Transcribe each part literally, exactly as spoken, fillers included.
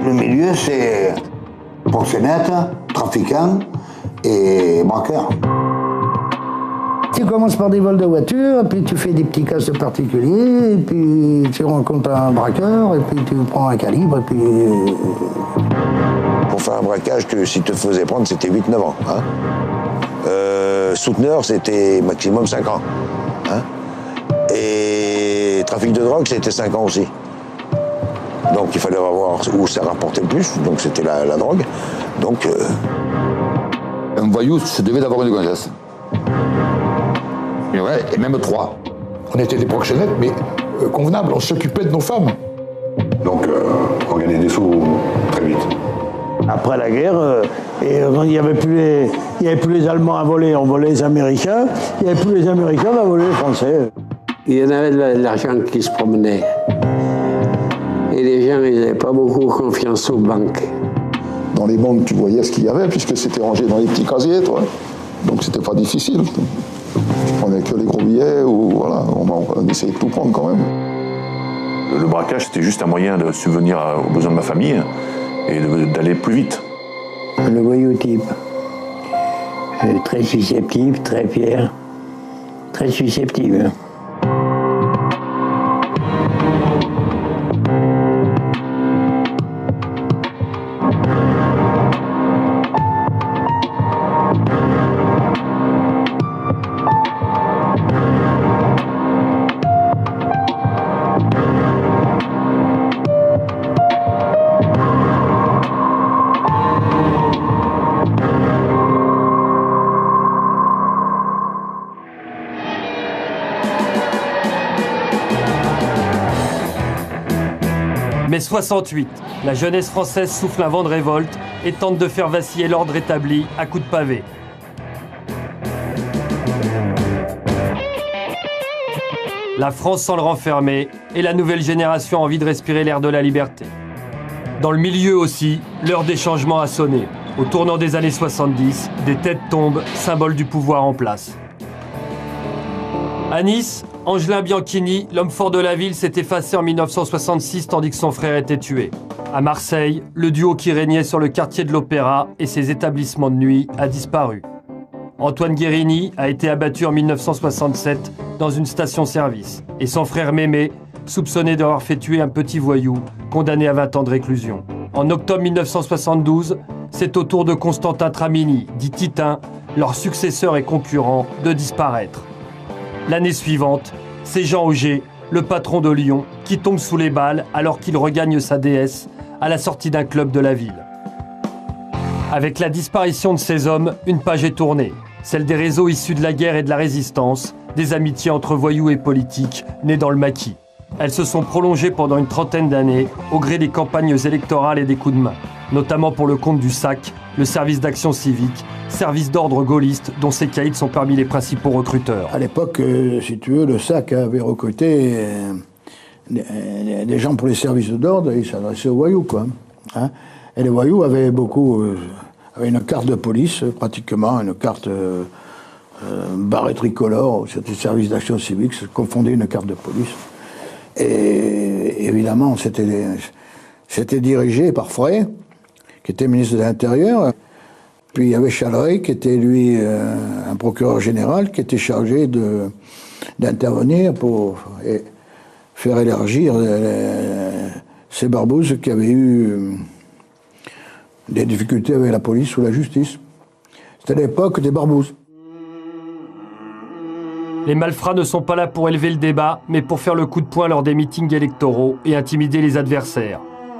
Le milieu, c'est proxénète, trafiquant et braqueur. Tu commences par des vols de voiture, puis tu fais des petits casses particuliers, et puis tu rencontres un braqueur, et puis tu prends un calibre, et puis... Pour faire un braquage, que si tu te faisais prendre, c'était huit neuf ans. Hein. Euh, souteneur, c'était maximum cinq ans. Hein. Et trafic de drogue, c'était cinq ans aussi. Donc il fallait voir où ça rapportait le plus, donc c'était la, la drogue. Donc... Euh... Un voyou se devait d'avoir une gonzesse. Et, ouais, et même trois. On était des proxénètes, mais euh, convenables, on s'occupait de nos femmes. Donc euh, on gagnait des sous très vite. Après la guerre, euh, et, euh, il n'y avait, avait plus les Allemands à voler, on volait les Américains. Il n'y avait plus les Américains, on a volé les Français. Il y en avait de l'argent qui se promenait. Et les gens, ils n'avaient pas beaucoup confiance aux banques. Dans les banques, tu voyais ce qu'il y avait, puisque c'était rangé dans les petits casiers, toi. Donc c'était pas difficile. Tu prenais que les gros billets, ou voilà, on, on essayait de tout prendre quand même. Le, le braquage, c'était juste un moyen de subvenir aux besoins de ma famille et d'aller plus vite. Le voyou type, euh, très susceptible, très fier, très susceptible. mai soixante-huit, la jeunesse française souffle un vent de révolte et tente de faire vaciller l'ordre établi à coups de pavé. La France semble renfermée et la nouvelle génération a envie de respirer l'air de la liberté. Dans le milieu aussi, l'heure des changements a sonné. Au tournant des années soixante-dix, des têtes tombent, symbole du pouvoir en place. À Nice, Angelin Bianchini, l'homme fort de la ville, s'est effacé en mille neuf cent soixante-six tandis que son frère était tué. À Marseille, le duo qui régnait sur le quartier de l'Opéra et ses établissements de nuit a disparu. Antoine Guérini a été abattu en mille neuf cent soixante-sept dans une station-service. Et son frère Mémé, soupçonné d'avoir fait tuer un petit voyou, condamné à vingt ans de réclusion. En octobre mille neuf cent soixante-douze, c'est au tour de Constantin Tramini, dit Titin, leur successeur et concurrent, de disparaître. L'année suivante, c'est Jean Auger, le patron de Lyon, qui tombe sous les balles alors qu'il regagne sa déesse à la sortie d'un club de la ville. Avec la disparition de ces hommes, une page est tournée, celle des réseaux issus de la guerre et de la résistance, des amitiés entre voyous et politiques nées dans le maquis. Elles se sont prolongées pendant une trentaine d'années au gré des campagnes électorales et des coups de main, notamment pour le compte du S A C, le service d'action civique, service d'ordre gaulliste dont ces caïds sont parmi les principaux recruteurs. À l'époque, euh, si tu veux, le S A C avait recruté euh, des, des gens pour les services d'ordre et ils s'adressaient aux voyous, quoi. Hein. Et les voyous avaient beaucoup, euh, avaient une carte de police, pratiquement, une carte euh, euh, barrée tricolore, c'était service d'action civique, se confondait une carte de police. Et évidemment, c'était dirigé par Frey, qui était ministre de l'Intérieur. Puis il y avait Chaleret, qui était lui euh, un procureur général, qui était chargé de, d'intervenir pour et faire élargir les, ces barbouzes qui avaient eu euh, des difficultés avec la police ou la justice. C'était l'époque des barbouzes. Les malfrats ne sont pas là pour élever le débat, mais pour faire le coup de poing lors des meetings électoraux et intimider les adversaires.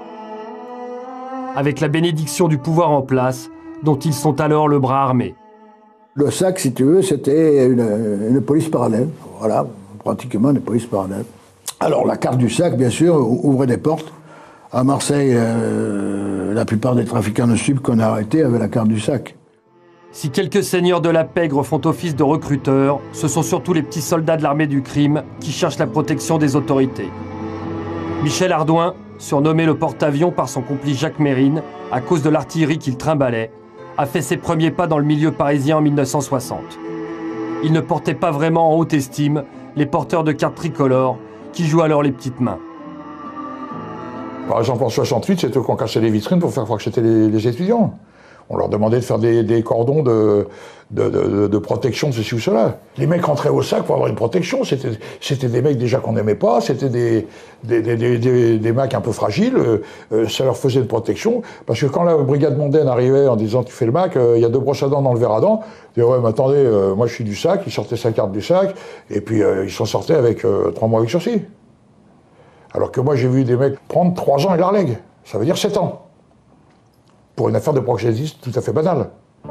Avec la bénédiction du pouvoir en place, dont ils sont alors le bras armé. Le S A C, si tu veux, c'était une, une police parallèle. Voilà, pratiquement une police parallèle. Alors la carte du S A C, bien sûr, ouvrait des portes. À Marseille, euh, la plupart des trafiquants de stupes qu'on a arrêtés avaient la carte du S A C. Si quelques seigneurs de la pègre font office de recruteurs, ce sont surtout les petits soldats de l'armée du crime qui cherchent la protection des autorités. Michel Ardouin, surnommé le porte-avions par son complice Jacques Mérine, à cause de l'artillerie qu'il trimbalait, a fait ses premiers pas dans le milieu parisien en mille neuf cent soixante. Il ne portait pas vraiment en haute estime les porteurs de cartes tricolores qui jouent alors les petites mains. Par exemple, en soixante-huit, c'était eux qui ont cassé les vitrines pour faire croire que c'était les, les étudiants. On leur demandait de faire des, des cordons de, de, de, de protection de ceci ou cela. Les mecs rentraient au sac pour avoir une protection. C'était des mecs déjà qu'on n'aimait pas, c'était des, des, des, des, des, des mecs un peu fragiles. Euh, ça leur faisait une protection. Parce que quand la brigade mondaine arrivait en disant « tu fais le Mac, il euh, y a deux brosses à dents dans le verre à dents », ils disaient « ouais, mais attendez, euh, moi je suis du sac », ils sortaient sa carte du sac, et puis euh, ils s'en sortaient avec euh, trois mois avec sursis. Alors que moi j'ai vu des mecs prendre trois ans et la relègue. Ça veut dire sept ans. Pour une affaire de proxénétisme tout à fait banale.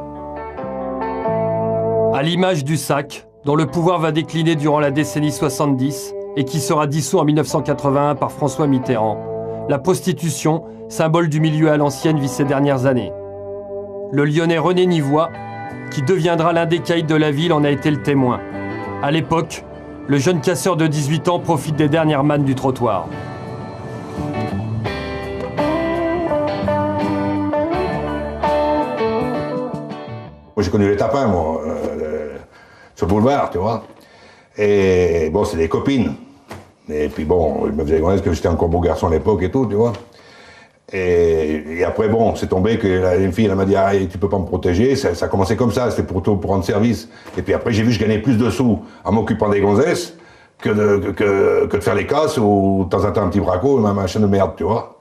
À l'image du sac, dont le pouvoir va décliner durant la décennie soixante-dix et qui sera dissous en mille neuf cent quatre-vingt-un par François Mitterrand, la prostitution, symbole du milieu à l'ancienne, vit ces dernières années. Le Lyonnais René Nivois, qui deviendra l'un des caïds de la ville, en a été le témoin. À l'époque, le jeune casseur de dix-huit ans profite des dernières mannes du trottoir. Moi, j'ai connu les tapins, moi, euh, sur le boulevard, tu vois. Et bon, c'est des copines. Et puis bon, je me faisais connaître que j'étais encore beau garçon à l'époque et tout, tu vois. Et, et après, bon, c'est tombé que la, une fille, elle m'a dit, ah, tu peux pas me protéger. Ça, ça a commencé comme ça, c'était pour, pour rendre service. Et puis après, j'ai vu que je gagnais plus de sous en m'occupant des gonzesses que de, que, que de faire les casses ou de temps en temps un petit braco, un machin de merde, tu vois.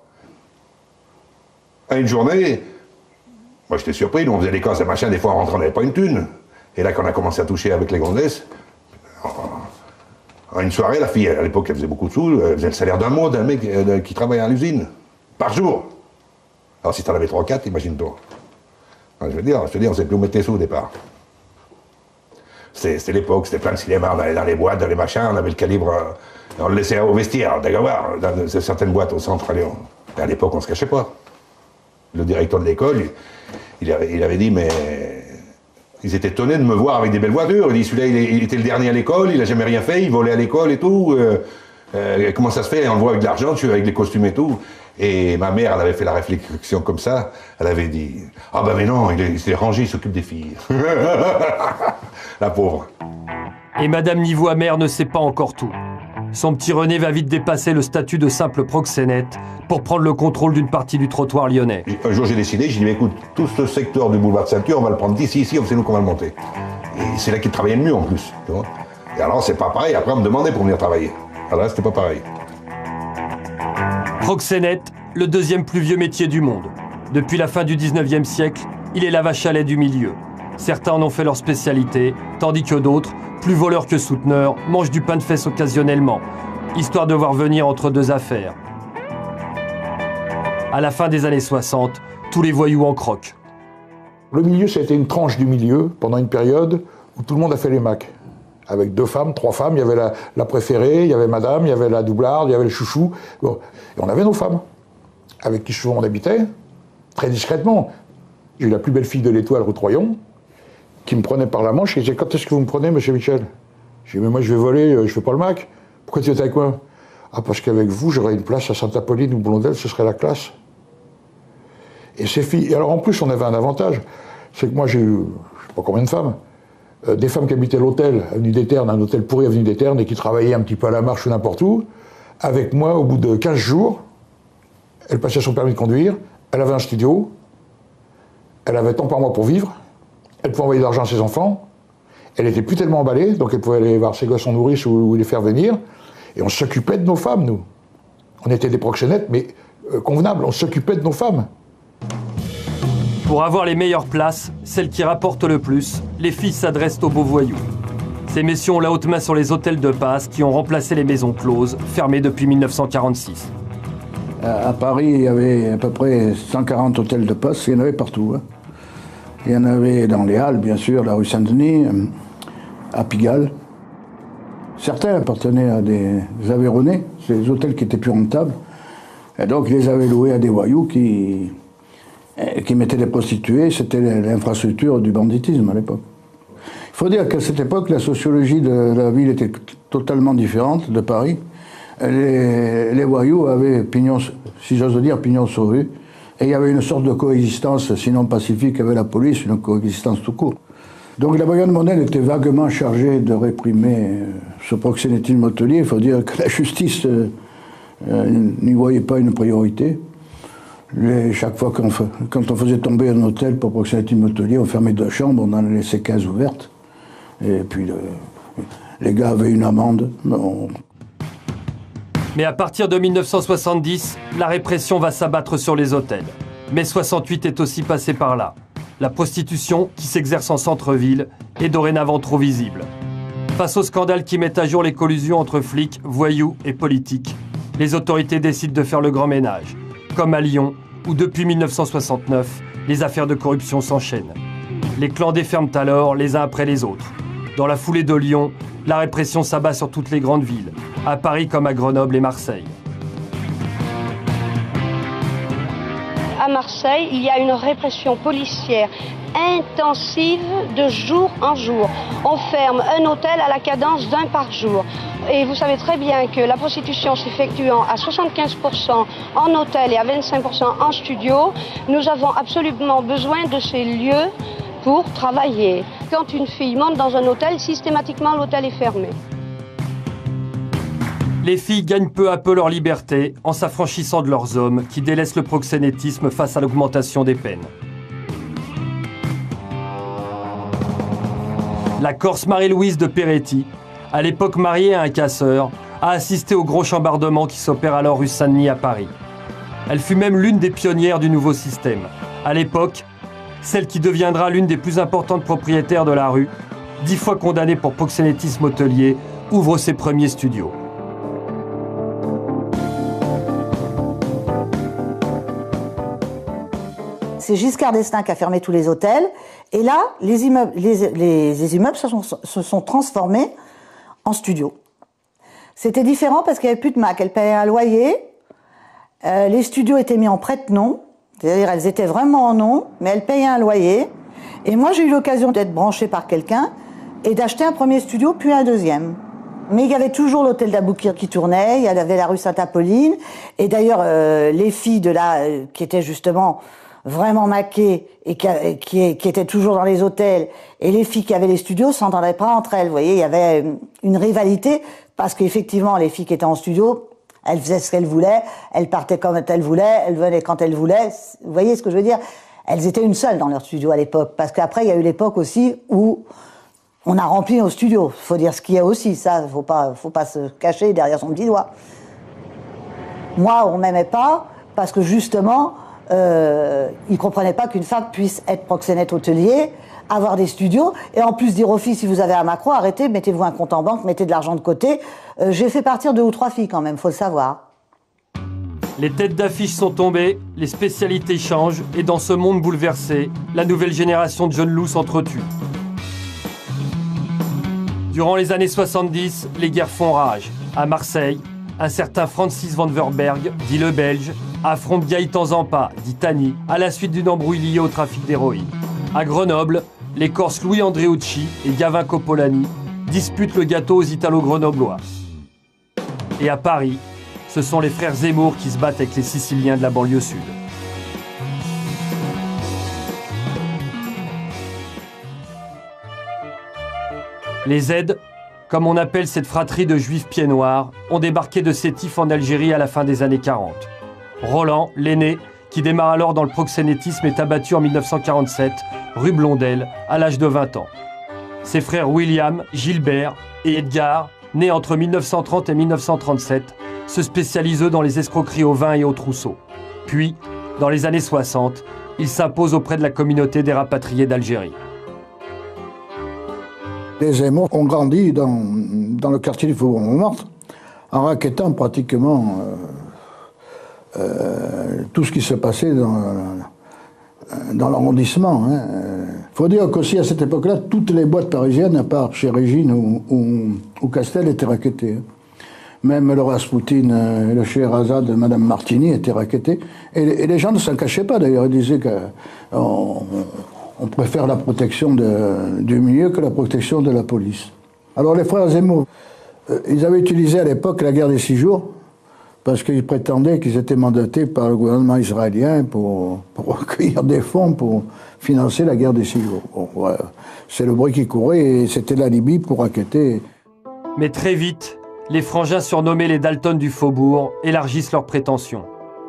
À une journée, moi, j'étais surpris, nous, on faisait les casses et machin, des fois, on rentrait, on n'avait pas une thune. Et là, quand on a commencé à toucher avec les gonzesses, en une soirée, la fille, à l'époque, elle faisait beaucoup de sous, elle faisait le salaire d'un mois d'un mec euh, qui travaillait à l'usine, par jour. Alors, si t'en avais trois quatre, imagine-toi. Je veux dire, je te dis, on ne sait plus où mettre les sous au départ. C'était l'époque, c'était plein de cinéma, on allait dans les boîtes, dans les machins, on avait le calibre, euh, on le laissait au vestiaire, d'accord, dans certaines boîtes au centre à Lyon. Et à l'époque, on ne se cachait pas. Le directeur de l'école, il avait, il avait dit, mais ils étaient étonnés de me voir avec des belles voitures. Il dit, celui-là, il, il était le dernier à l'école, il n'a jamais rien fait, il volait à l'école et tout. Euh, euh, comment ça se fait? On le voit avec de l'argent, tu avec les costumes et tout. Et ma mère, elle avait fait la réflexion comme ça. Elle avait dit, ah ben mais non, il s'est rangé, il s'occupe des filles. La pauvre. Et Madame Nivois mère ne sait pas encore tout. Son petit René va vite dépasser le statut de simple proxénète pour prendre le contrôle d'une partie du trottoir lyonnais. Un jour, j'ai décidé, j'ai dit, mais écoute, tout ce secteur du boulevard de Ceinture, on va le prendre d'ici, ici, c'est nous qu'on va le monter. Et c'est là qu'il travaillait le mieux, en plus, tu vois. Et alors, c'est pas pareil, après, on me demandait pour venir travailler. Alors là, c'était pas pareil. Proxénète, le deuxième plus vieux métier du monde. Depuis la fin du dix-neuvième siècle, il est la vache à lait du milieu. Certains en ont fait leur spécialité, tandis que d'autres, plus voleurs que souteneurs, mangent du pain de fesses occasionnellement, histoire de voir venir entre deux affaires. À la fin des années soixante, tous les voyous en croquent. Le milieu, ça a été une tranche du milieu pendant une période où tout le monde a fait les Macs. Avec deux femmes, trois femmes, il y avait la, la préférée, il y avait madame, il y avait la doublarde, il y avait le chouchou. Bon. Et on avait nos femmes, avec qui souvent on habitait, très discrètement. J'ai eu la plus belle fille de l'Étoile, rue Troyon, qui me prenait par la manche et disait « Quand est-ce que vous me prenez, monsieur Michel ?» J'ai dit « Mais moi, je vais voler, je fais pas le Mac. » « Pourquoi tu es avec moi ?»« Ah, parce qu'avec vous, j'aurais une place à Sainte-Apolline ou Blondel, ce serait la classe. » Et ces filles... Et alors, en plus, on avait un avantage, c'est que moi, j'ai eu, je sais pas combien de femmes, euh, des femmes qui habitaient l'hôtel, avenue des Ternes, un hôtel pourri, avenue des Ternes, et qui travaillaient un petit peu à la marche ou n'importe où. Avec moi, au bout de quinze jours, elle passait son permis de conduire, elle avait un studio, elle avait tant par mois pour vivre, elle pouvait envoyer de l'argent à ses enfants, elle était plus tellement emballée, donc elle pouvait aller voir ses gosses en nourrice ou, ou les faire venir, et on s'occupait de nos femmes, nous. On était des proxénètes, mais euh, convenables, on s'occupait de nos femmes. Pour avoir les meilleures places, celles qui rapportent le plus, les filles s'adressent aux beaux voyous. Ces messieurs ont la haute main sur les hôtels de passe qui ont remplacé les maisons closes, fermées depuis mille neuf cent quarante-six. À Paris, il y avait à peu près cent quarante hôtels de passe, il y en avait partout. Hein. Il y en avait dans les Halles, bien sûr, la rue Saint-Denis, à Pigalle. Certains appartenaient à des Aveyronnais, c'est des hôtels qui étaient plus rentables. Et donc, ils les avaient loués à des voyous qui, qui mettaient des prostituées. C'était l'infrastructure du banditisme à l'époque. Il faut dire qu'à cette époque, la sociologie de la ville était totalement différente de Paris. Les, les voyous avaient, pignon, si j'ose dire, pignon sur rue. Et il y avait une sorte de coexistence, sinon pacifique, avec la police, une coexistence tout court. Donc la brigade mondaine était vaguement chargée de réprimer ce proxénétisme hôtelier. Il faut dire que la justice euh, n'y voyaient pas une priorité. Les, chaque fois qu'on fa... quand on faisait tomber un hôtel pour proxénétisme hôtelier, on fermait deux chambres, on en laissait quinze ouvertes. Et puis le... les gars avaient une amende. On... Mais à partir de mille neuf cent soixante-dix, la répression va s'abattre sur les hôtels. Mai soixante-huit est aussi passé par là. La prostitution, qui s'exerce en centre-ville, est dorénavant trop visible. Face au scandale qui met à jour les collusions entre flics, voyous et politiques, les autorités décident de faire le grand ménage. Comme à Lyon, où depuis mille neuf cent soixante-neuf, les affaires de corruption s'enchaînent. Les clans déferment alors les uns après les autres. Dans la foulée de Lyon, la répression s'abat sur toutes les grandes villes, à Paris comme à Grenoble et Marseille. À Marseille, il y a une répression policière intensive de jour en jour. On ferme un hôtel à la cadence d'un par jour. Et vous savez très bien que la prostitution s'effectuant à soixante-quinze pour cent en hôtel et à vingt-cinq pour cent en studio, nous avons absolument besoin de ces lieux pour travailler. Quand une fille monte dans un hôtel, systématiquement l'hôtel est fermé. Les filles gagnent peu à peu leur liberté en s'affranchissant de leurs hommes qui délaissent le proxénétisme face à l'augmentation des peines. La Corse Marie-Louise de Peretti, à l'époque mariée à un casseur, a assisté au gros chambardement qui s'opère alors rue Saint-Denis à Paris. Elle fut même l'une des pionnières du nouveau système. À l'époque, celle qui deviendra l'une des plus importantes propriétaires de la rue, dix fois condamnée pour proxénétisme hôtelier, ouvre ses premiers studios. C'est Giscard d'Estaing qui a fermé tous les hôtels. Et là, les immeubles, les, les, les immeubles se sont, se sont transformés en studios. C'était différent parce qu'il n'y avait plus de M A C. Elle payait un loyer. Euh, les studios étaient mis en prête-nom. C'est-à-dire elles étaient vraiment en nom, mais elles payaient un loyer. Et moi, j'ai eu l'occasion d'être branchée par quelqu'un et d'acheter un premier studio, puis un deuxième. Mais il y avait toujours l'hôtel d'Aboukir qui tournait, il y avait la rue Sainte-Apolline. Et d'ailleurs, euh, les filles de là, euh, qui étaient justement vraiment maquées et qui, qui, qui étaient toujours dans les hôtels, et les filles qui avaient les studios s'entendaient pas entre elles. Vous voyez, il y avait une rivalité, parce qu'effectivement, les filles qui étaient en studio, elles faisaient ce qu'elles voulaient, elles partaient comme elles voulaient, elles venaient quand elles voulaient. Vous voyez ce que je veux dire? Elles étaient une seule dans leur studio à l'époque. Parce qu'après, il y a eu l'époque aussi où on a rempli nos studios. Faut dire ce qu'il y a aussi, ça, faut pas, faut pas se cacher derrière son petit doigt. Moi, on m'aimait pas, parce que justement, euh, ils comprenaient pas qu'une femme puisse être proxénète hôtelier, avoir des studios, et en plus dire aux filles, si vous avez un macro, arrêtez, mettez-vous un compte en banque, mettez de l'argent de côté. Euh, j'ai fait partir deux ou trois filles quand même, faut le savoir. Les têtes d'affiche sont tombées, les spécialités changent, et dans ce monde bouleversé, la nouvelle génération de jeunes loups s'entretue. Durant les années soixante-dix, les guerres font rage. À Marseille, un certain Francis van Verberg, dit le Belge, affronte Gaëtan Zampa, dit Tani, à la suite d'une embrouille liée au trafic d'héroïne. À Grenoble, les Corses Louis Andréucci et Gavin Coppolani disputent le gâteau aux Italo-Grenoblois. Et à Paris, ce sont les frères Zemmour qui se battent avec les Siciliens de la banlieue sud. Les Z, comme on appelle cette fratrie de juifs pieds noirs, ont débarqué de Sétif en Algérie à la fin des années quarante. Roland, l'aîné, qui démarre alors dans le proxénétisme, est abattu en mille neuf cent quarante-sept, rue Blondel, à l'âge de vingt ans. Ses frères William, Gilbert et Edgar, nés entre mille neuf cent trente et mille neuf cent trente-sept, se spécialisent eux dans les escroqueries au vin et au trousseau. Puis, dans les années soixante, ils s'imposent auprès de la communauté des rapatriés d'Algérie. Les Zemmour ont grandi dans, dans le quartier du Faubourg Montmartre, en raquettant pratiquement euh, euh, tout ce qui se passait dans, dans l'arrondissement. Il hein. faut dire qu'aussi à cette époque-là, toutes les boîtes parisiennes, à part chez Régine ou, ou, ou Castel, étaient raquettées. Hein. Même le Rasputin et le Scheherazade de Madame Martini étaient raquettés. Et, et les gens ne s'en cachaient pas d'ailleurs, ils disaient qu'on on préfère la protection de, du milieu que la protection de la police. Alors les frères Zemmour, euh, ils avaient utilisé à l'époque la guerre des six jours, parce qu'ils prétendaient qu'ils étaient mandatés par le gouvernement israélien pour, pour recueillir des fonds pour financer la guerre des six jours. Bon, voilà. C'est le bruit qui courait et c'était la Libye pour raqueter. Mais très vite, les frangins surnommés les Dalton du Faubourg élargissent leurs prétentions.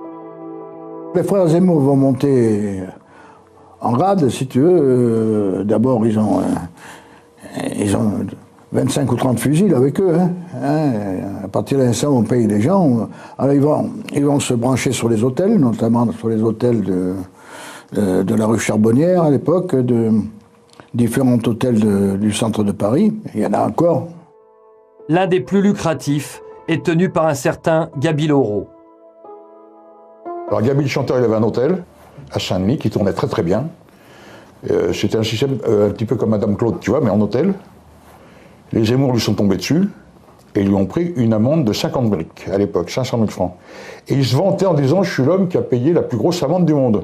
Les frères Zemmour vont monter en grade, si tu veux. Euh, D'abord, ils ont, euh, ils ont vingt-cinq ou trente fusils avec eux. Hein, hein, à partir de l'instant où on paye les gens, alors ils vont, ils vont se brancher sur les hôtels, notamment sur les hôtels de, de, de la rue Charbonnière à l'époque, de différents hôtels de, du centre de Paris. Il y en a encore. L'un des plus lucratifs est tenu par un certain Gaby Laureau. Alors Gaby le chanteur, il avait un hôtel à Saint-Denis qui tournait très très bien. Euh, C'était un système euh, un petit peu comme Madame Claude, tu vois, mais en hôtel. Les Zemmour lui sont tombés dessus et ils lui ont pris une amende de cinquante briques à l'époque, cinq cent mille francs. Et il se vantait en disant « je suis l'homme qui a payé la plus grosse amende du monde ».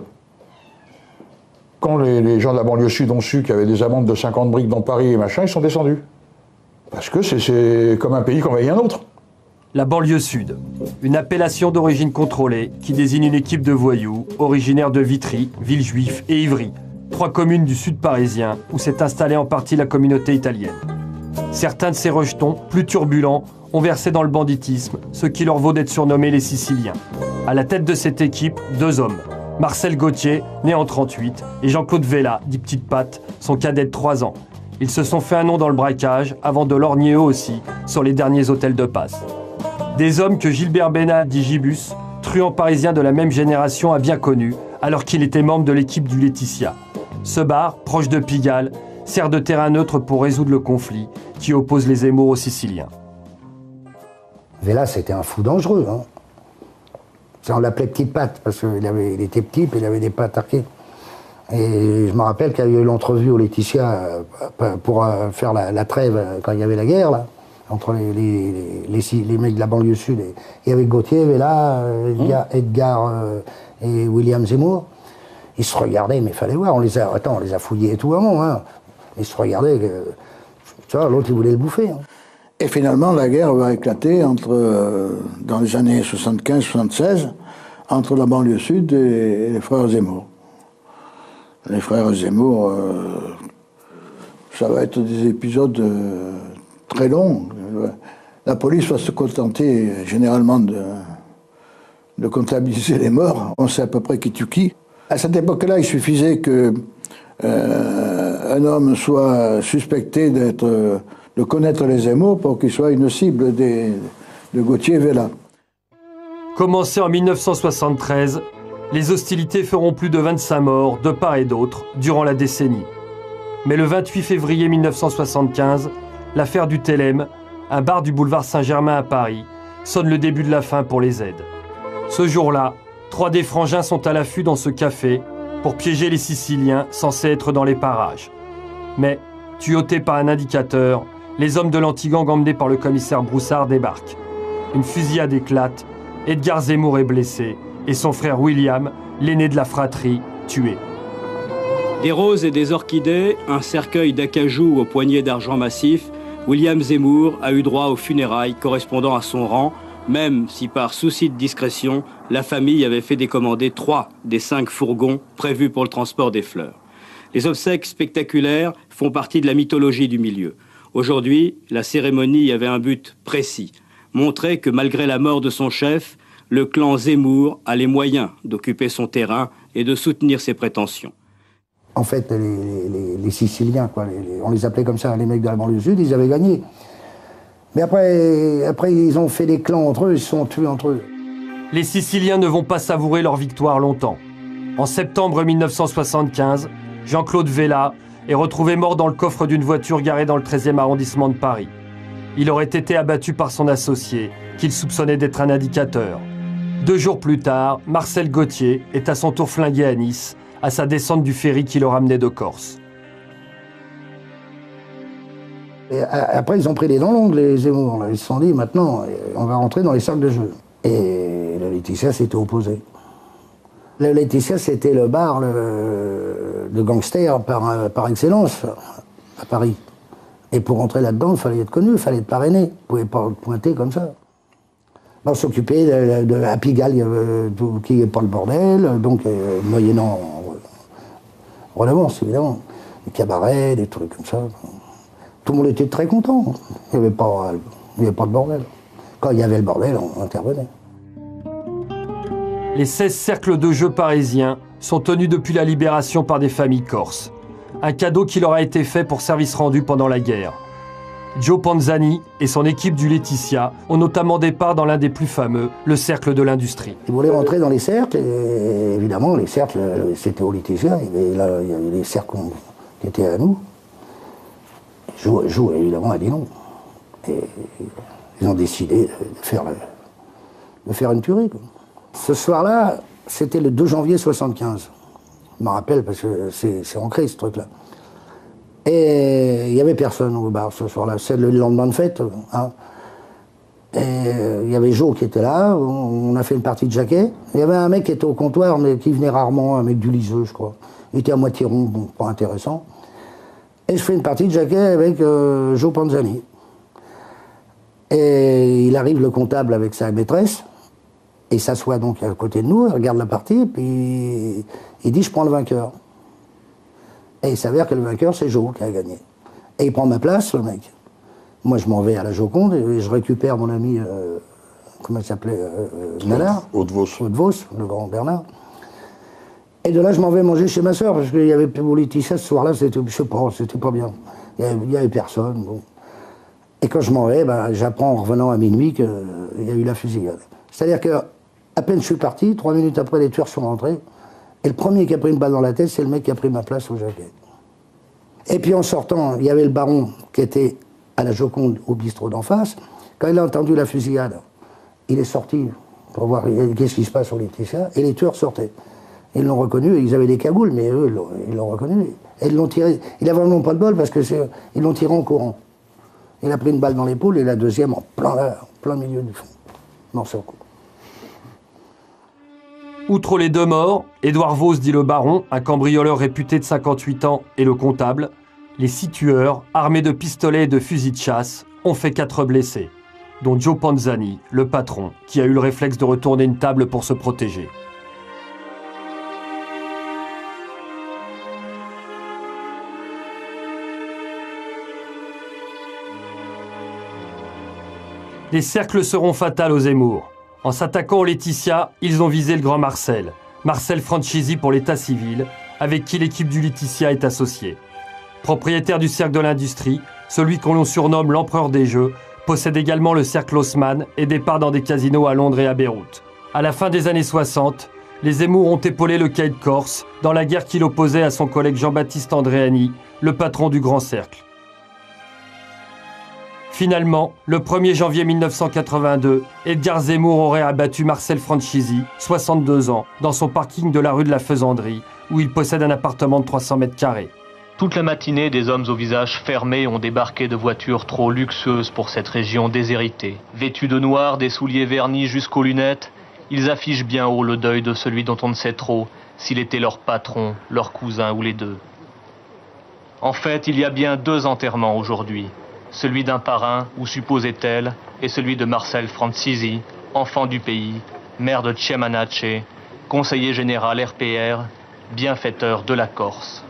Quand les, les gens de la banlieue sud ont su qu'il y avait des amendes de cinquante briques dans Paris et machin, ils sont descendus. Parce que c'est comme un pays qu'envahit un autre. La banlieue sud, une appellation d'origine contrôlée qui désigne une équipe de voyous originaires de Vitry, Villejuif et Ivry, trois communes du sud parisien où s'est installée en partie la communauté italienne. Certains de ces rejetons, plus turbulents, ont versé dans le banditisme, ce qui leur vaut d'être surnommés les Siciliens. À la tête de cette équipe, deux hommes. Marcel Gauthier, né en trente-huit, et Jean-Claude Vella, dit Petite Patte, son cadet de trois ans. Ils se sont fait un nom dans le braquage avant de lorgner eux aussi sur les derniers hôtels de passe. Des hommes que Gilbert Bénat, dit Gibus, truand parisien de la même génération, a bien connu, alors qu'il était membre de l'équipe du Laetitia. Ce bar, proche de Pigalle, sert de terrain neutre pour résoudre le conflit qui oppose les Zemmour aux Siciliens. Vella, c'était un fou dangereux. Hein. On l'appelait Petite Patte, parce qu'il avait, il était petit et il avait des pattes arquées. Et je me rappelle qu'il y a eu l'entrevue au Laetitia pour faire la, la trêve quand il y avait la guerre, là, entre les, les, les, les, les mecs de la banlieue sud. Et il y avait Gauthier, Vella, Edgar, Edgar euh, et William Zemmour. Ils se regardaient, mais il fallait voir. On les a, attends, on les a fouillés et tout à moment. Hein. Ils se regardaient. Euh, tu vois, l'autre, il voulait le bouffer. Hein. Et finalement, la guerre va éclater entre, euh, dans les années soixante-quinze soixante-seize entre la banlieue sud et, et les frères Zemmour. Les frères Zemmour, euh, ça va être des épisodes euh, très longs. La police va se contenter généralement de, de comptabiliser les morts. On sait à peu près qui tue qui. À cette époque-là, il suffisait que euh, un homme soit suspecté d'être, euh, de connaître les Zemmour pour qu'il soit une cible des, de Gauthier et Vella. Commencé en mille neuf cent soixante-treize, les hostilités feront plus de vingt-cinq morts de part et d'autre durant la décennie. Mais le vingt-huit février mille neuf cent soixante-quinze, l'affaire du Thélème, un bar du boulevard Saint-Germain à Paris, sonne le début de la fin pour les aides. Ce jour-là, trois des frangins sont à l'affût dans ce café pour piéger les Siciliens censés être dans les parages. Mais, tuyautés par un indicateur, les hommes de l'anti-gang emmenés par le commissaire Broussard débarquent. Une fusillade éclate, Edgar Zemmour est blessé, et son frère William, l'aîné de la fratrie, tué. Des roses et des orchidées, un cercueil d'acajou au poignet d'argent massif, William Zemmour a eu droit aux funérailles correspondant à son rang, même si par souci de discrétion, la famille avait fait décommander trois des cinq fourgons prévus pour le transport des fleurs. Les obsèques spectaculaires font partie de la mythologie du milieu. Aujourd'hui, la cérémonie avait un but précis, montrer que malgré la mort de son chef, le clan Zemmour a les moyens d'occuper son terrain et de soutenir ses prétentions. En fait, les, les, les Siciliens, quoi, les, les, on les appelait comme ça, les mecs de la banlieue sud, ils avaient gagné. Mais après, après, ils ont fait des clans entre eux, ils se sont tués entre eux. Les Siciliens ne vont pas savourer leur victoire longtemps. En septembre mille neuf cent soixante-quinze, Jean-Claude Vella est retrouvé mort dans le coffre d'une voiture garée dans le treizième arrondissement de Paris. Il aurait été abattu par son associé, qu'il soupçonnait d'être un indicateur. Deux jours plus tard, Marcel Gauthier est à son tour flingué à Nice, à sa descente du ferry qui le ramenait de Corse. Et après, ils ont pris les dents longues, les Zemmour. Ils se sont dit, maintenant, on va rentrer dans les salles de jeu. Et le Laetitia s'était opposé. Le Laetitia, c'était le bar le, de gangsters par, par excellence à Paris. Et pour rentrer là-dedans, il fallait être connu, il fallait être parrainé. Vous ne pouvez pas pointer comme ça. On s'occupait de, de, à Pigalle, qui n'est pas le bordel, donc euh, moyennant redevance, évidemment. Des cabarets, des trucs comme ça. Tout le monde était très content. Il n'y avait pas, il n'y avait pas de bordel. Quand il y avait le bordel, on intervenait. Les seize cercles de jeu parisiens sont tenus depuis la libération par des familles corses. Un cadeau qui leur a été fait pour service rendu pendant la guerre. Joe Panzani et son équipe du Laetitia ont notamment des parts dans l'un des plus fameux, le cercle de l'industrie. Ils voulaient rentrer dans les cercles, et évidemment, les cercles, c'était au Laetitia, et là, il y avait les cercles qui étaient à nous. Joe, Joe évidemment, a dit non. Et ils ont décidé de faire, de faire une tuerie, quoi. Ce soir-là, c'était le deux janvier soixante-quinze. Je me rappelle parce que c'est ancré, ce truc-là. Et il n'y avait personne au bar ce soir-là. C'est le lendemain de fête. Hein. Et il y avait Joe qui était là. On a fait une partie de jaquet. Il y avait un mec qui était au comptoir, mais qui venait rarement, un mec du Liseux, je crois. Il était à moitié rond, bon, pas intéressant. Et je fais une partie de jaquet avec euh, Joe Panzani. Et il arrive, le comptable, avec sa maîtresse. Et s'assoit donc à côté de nous, il regarde la partie, puis il dit « je prends le vainqueur ». Et il s'avère que le vainqueur, c'est Joe qui a gagné. Et il prend ma place, le mec. Moi, je m'en vais à la Joconde, et je récupère mon ami, euh, comment il s'appelait, euh, Nalard, Haute-Vos. Haute-Vos, le grand Bernard. Et de là, je m'en vais manger chez ma soeur, parce qu'il y avait pour Laetitia ce soir-là, c'était, je sais pas, c'était pas bien. Il n'y avait, avait personne. Bon. Et quand je m'en vais, ben, j'apprends en revenant à minuit qu'il y a eu la fusillade. C'est-à-dire que à peine je suis parti, trois minutes après, les tueurs sont rentrés. Et le premier qui a pris une balle dans la tête, c'est le mec qui a pris ma place au jaquet. Et puis en sortant, il y avait le baron qui était à la Joconde, au bistrot d'en face. Quand il a entendu la fusillade, il est sorti pour voir qu'est-ce qui se passe au Laetitia. Et les tueurs sortaient. Ils l'ont reconnu, ils avaient des cagoules, mais eux, ils l'ont reconnu. Et ils l'ont tiré. Il avait vraiment pas de bol parce qu'ils l'ont tiré en courant. Il a pris une balle dans l'épaule et la deuxième en plein, là, en plein milieu du fond. Morceau au cou. Outre les deux morts, Édouard Vos, dit le baron, un cambrioleur réputé de cinquante-huit ans, et le comptable, les six tueurs, armés de pistolets et de fusils de chasse, ont fait quatre blessés, dont Joe Panzani, le patron, qui a eu le réflexe de retourner une table pour se protéger. Les cercles seront fatals aux Zemmour. En s'attaquant au Laetitia, ils ont visé le grand Marcel, Marcel Franchisi pour l'état civil, avec qui l'équipe du Laetitia est associée. Propriétaire du cercle de l'industrie, celui qu'on l'on surnomme l'empereur des jeux, possède également le cercle Haussmann et des parts dans des casinos à Londres et à Beyrouth. À la fin des années soixante, les Zemmour ont épaulé le caïd corse dans la guerre qui l'opposait à son collègue Jean-Baptiste Andréani, le patron du Grand Cercle. Finalement, le premier janvier mille neuf cent quatre-vingt-deux, Edgar Zemmour aurait abattu Marcel Franchisi, soixante-deux ans, dans son parking de la rue de la Faisanderie, où il possède un appartement de trois cents mètres carrés. Toute la matinée, des hommes au visage fermé ont débarqué de voitures trop luxueuses pour cette région déshéritée. Vêtus de noir, des souliers vernis jusqu'aux lunettes, ils affichent bien haut le deuil de celui dont on ne sait trop s'il était leur patron, leur cousin ou les deux. En fait, il y a bien deux enterrements aujourd'hui. Celui d'un parrain, ou supposait-elle, et celui de Marcel Franchisi, enfant du pays, maire de Tchemanache, conseiller général R P R, bienfaiteur de la Corse.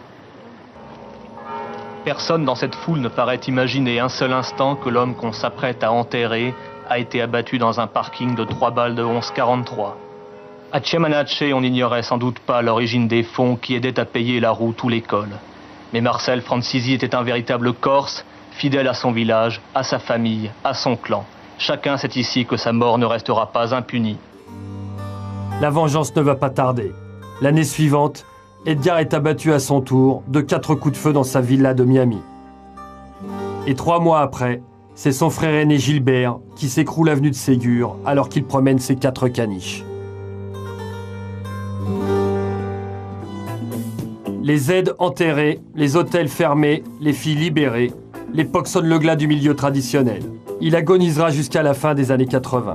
Personne dans cette foule ne paraît imaginer un seul instant que l'homme qu'on s'apprête à enterrer a été abattu dans un parking de trois balles de onze quarante-trois. À Tchemanache, on n'ignorait sans doute pas l'origine des fonds qui aidaient à payer la route ou l'école. Mais Marcel Franchisi était un véritable Corse, fidèle à son village, à sa famille, à son clan. Chacun sait ici que sa mort ne restera pas impunie. La vengeance ne va pas tarder. L'année suivante, Edgar est abattu à son tour de quatre coups de feu dans sa villa de Miami. Et trois mois après, c'est son frère aîné Gilbert qui s'écroule avenue de Ségur alors qu'il promène ses quatre caniches. Les aides enterrées, les hôtels fermés, les filles libérées, l'époque sonne le glas du milieu traditionnel. Il agonisera jusqu'à la fin des années quatre-vingt.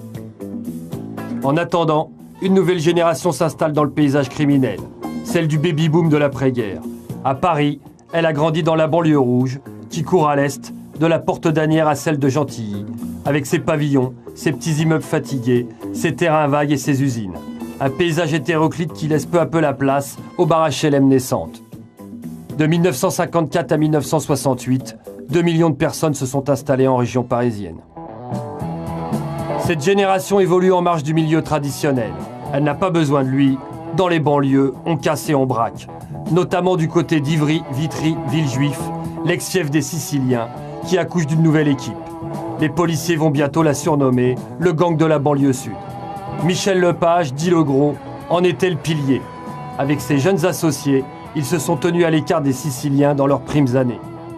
En attendant, une nouvelle génération s'installe dans le paysage criminel, celle du baby-boom de l'après-guerre. À Paris, elle a grandi dans la banlieue rouge, qui court à l'est, de la Porte d'Asnières à celle de Gentilly, avec ses pavillons, ses petits immeubles fatigués, ses terrains vagues et ses usines. Un paysage hétéroclite qui laisse peu à peu la place aux barres H L M naissantes. De mille neuf cent cinquante-quatre à mille neuf cent soixante-huit, deux millions de personnes se sont installées en région parisienne. Cette génération évolue en marge du milieu traditionnel. Elle n'a pas besoin de lui. Dans les banlieues, on casse et on braque. Notamment du côté d'Ivry, Vitry, Villejuif, l'ex-fief des Siciliens, qui accouche d'une nouvelle équipe. Les policiers vont bientôt la surnommer le gang de la banlieue sud. Michel Lepage, dit le gros, en était le pilier. Avec ses jeunes associés, ils se sont tenus à l'écart des Siciliens dans leurs primes années.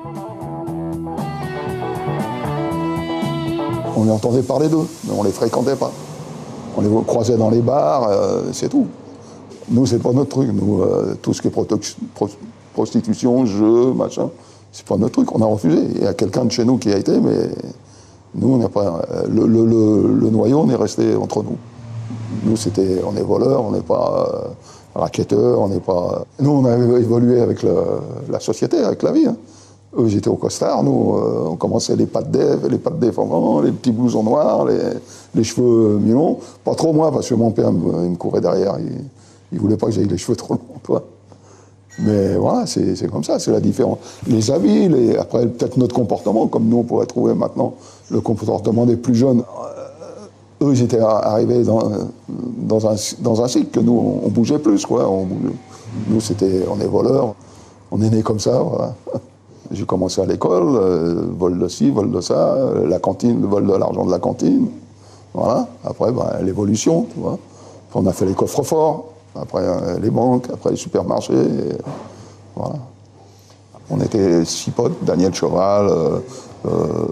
On entendait parler d'eux, mais on ne les fréquentait pas. On les croisait dans les bars, euh, c'est tout. Nous, c'est pas notre truc. Nous, euh, tout ce qui est pro prostitution, jeux, machin, c'est pas notre truc. On a refusé. Il y a quelqu'un de chez nous qui a été, mais nous, on n'a pas. Le, le, le, le noyau, on est resté entre nous. Nous, c'était, on est voleurs, on n'est pas euh, racketteurs, on n'est pas. Nous, on a évolué avec le, la société, avec la vie. Hein. Eux, ils étaient au costard, nous, euh, on commençait les pattes d'Ève, les pattes défendants, les petits blousons noirs, les, les cheveux mi-longs. Pas trop moi, parce que mon père me, il me courait derrière. Il, il voulait pas que j'aie les cheveux trop longs, toi. Mais voilà, c'est comme ça, c'est la différence. Les habits, les, après, peut-être notre comportement, comme nous, on pourrait trouver maintenant le comportement des plus jeunes. Euh, eux, ils étaient arrivés dans, dans, un, dans un cycle que nous, on, on bougeait plus, quoi. On bougeait. Nous, c'était, on est voleurs, on est nés comme ça, voilà. J'ai commencé à l'école, euh, vol de ci, vol de ça, euh, la cantine, le vol de l'argent de la cantine. Voilà. Après, ben, l'évolution, tu vois. Après, on a fait les coffres-forts, après euh, les banques, après les supermarchés. Et, voilà. On était six potes, Daniel Cheval, euh, euh,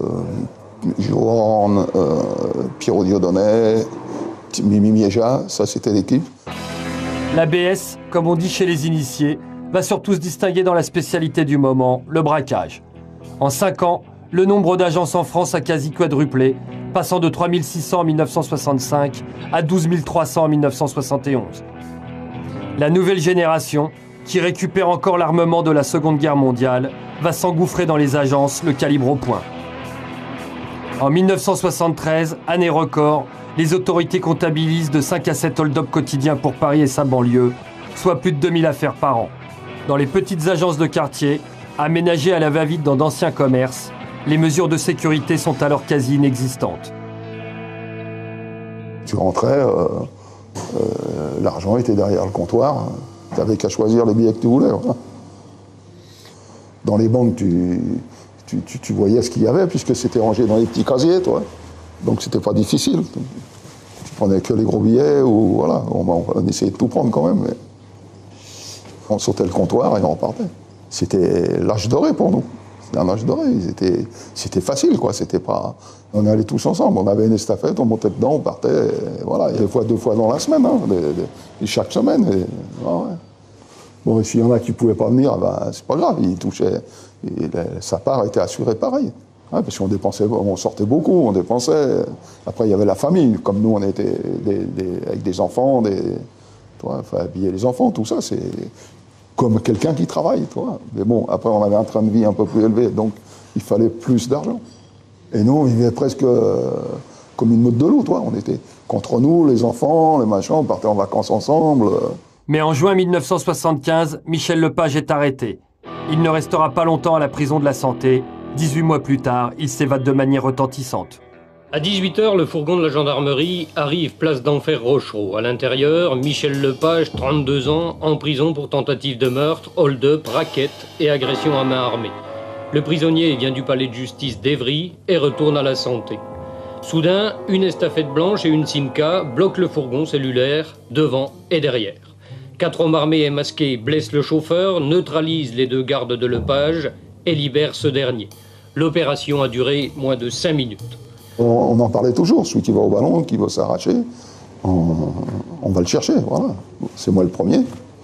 Giro Horn, euh, Pierrot Dieudonné, Mimi Mieja, ça c'était l'équipe. La B S, comme on dit chez les initiés, va surtout se distinguer dans la spécialité du moment, le braquage. En cinq ans, le nombre d'agences en France a quasi quadruplé, passant de trois mille six cents en mille neuf cent soixante-cinq à douze mille trois cents en mille neuf cent soixante et onze. La nouvelle génération, qui récupère encore l'armement de la Seconde Guerre mondiale, va s'engouffrer dans les agences, le calibre au point. En mille neuf cent soixante-treize, année record, les autorités comptabilisent de cinq à sept hold-up quotidiens pour Paris et sa banlieue, soit plus de deux mille affaires par an. Dans les petites agences de quartier, aménagées à la va-vite dans d'anciens commerces, les mesures de sécurité sont alors quasi inexistantes. Tu rentrais, euh, euh, l'argent était derrière le comptoir, tu n'avais qu'à choisir les billets que tu voulais. Voilà. Dans les banques, tu, tu, tu, tu voyais ce qu'il y avait, puisque c'était rangé dans les petits casiers, toi. Donc c'était pas difficile. Tu prenais que les gros billets, ou voilà, on, on essayait de tout prendre quand même. Mais on sautait le comptoir et on repartait. C'était l'âge doré pour nous. C'était un âge doré. C'était facile, quoi. C'était pas. On allait tous ensemble. On avait une estafette, on montait dedans, on partait. Et voilà, des fois, deux fois dans la semaine, hein, de, de, de chaque semaine. Et, ah ouais. Bon, s'il y en a qui ne pouvaient pas venir, ben, c'est pas grave. Ils touchaient. Et la, sa part était assurée pareil. Ouais, parce qu'on dépensait, on sortait beaucoup, on dépensait. Après, il y avait la famille. Comme nous, on était des, des, avec des enfants, des. Toi, enfin, habiller les enfants, tout ça, c'est comme quelqu'un qui travaille, toi. Mais bon, après, on avait un train de vie un peu plus élevé, donc il fallait plus d'argent. Et nous, on vivait presque euh, comme une meute de loup, toi. On était contre nous, les enfants, les machins, on partait en vacances ensemble. Mais en juin mille neuf cent soixante-quinze, Michel Lepage est arrêté. Il ne restera pas longtemps à la prison de la Santé. dix-huit mois plus tard, il s'évade de manière retentissante. À dix-huit heures, le fourgon de la gendarmerie arrive place d'Enfer Rochereau. À l'intérieur, Michel Lepage, trente-deux ans, en prison pour tentative de meurtre, hold-up, racket et agression à main armée. Le prisonnier vient du palais de justice d'Evry et retourne à la Santé. Soudain, une estafette blanche et une Simca bloquent le fourgon cellulaire, devant et derrière. Quatre hommes armés et masqués blessent le chauffeur, neutralisent les deux gardes de Lepage et libèrent ce dernier. L'opération a duré moins de cinq minutes. On, on en parlait toujours, celui qui va au ballon, qui va s'arracher, on, on va le chercher, voilà. C'est moi le premier.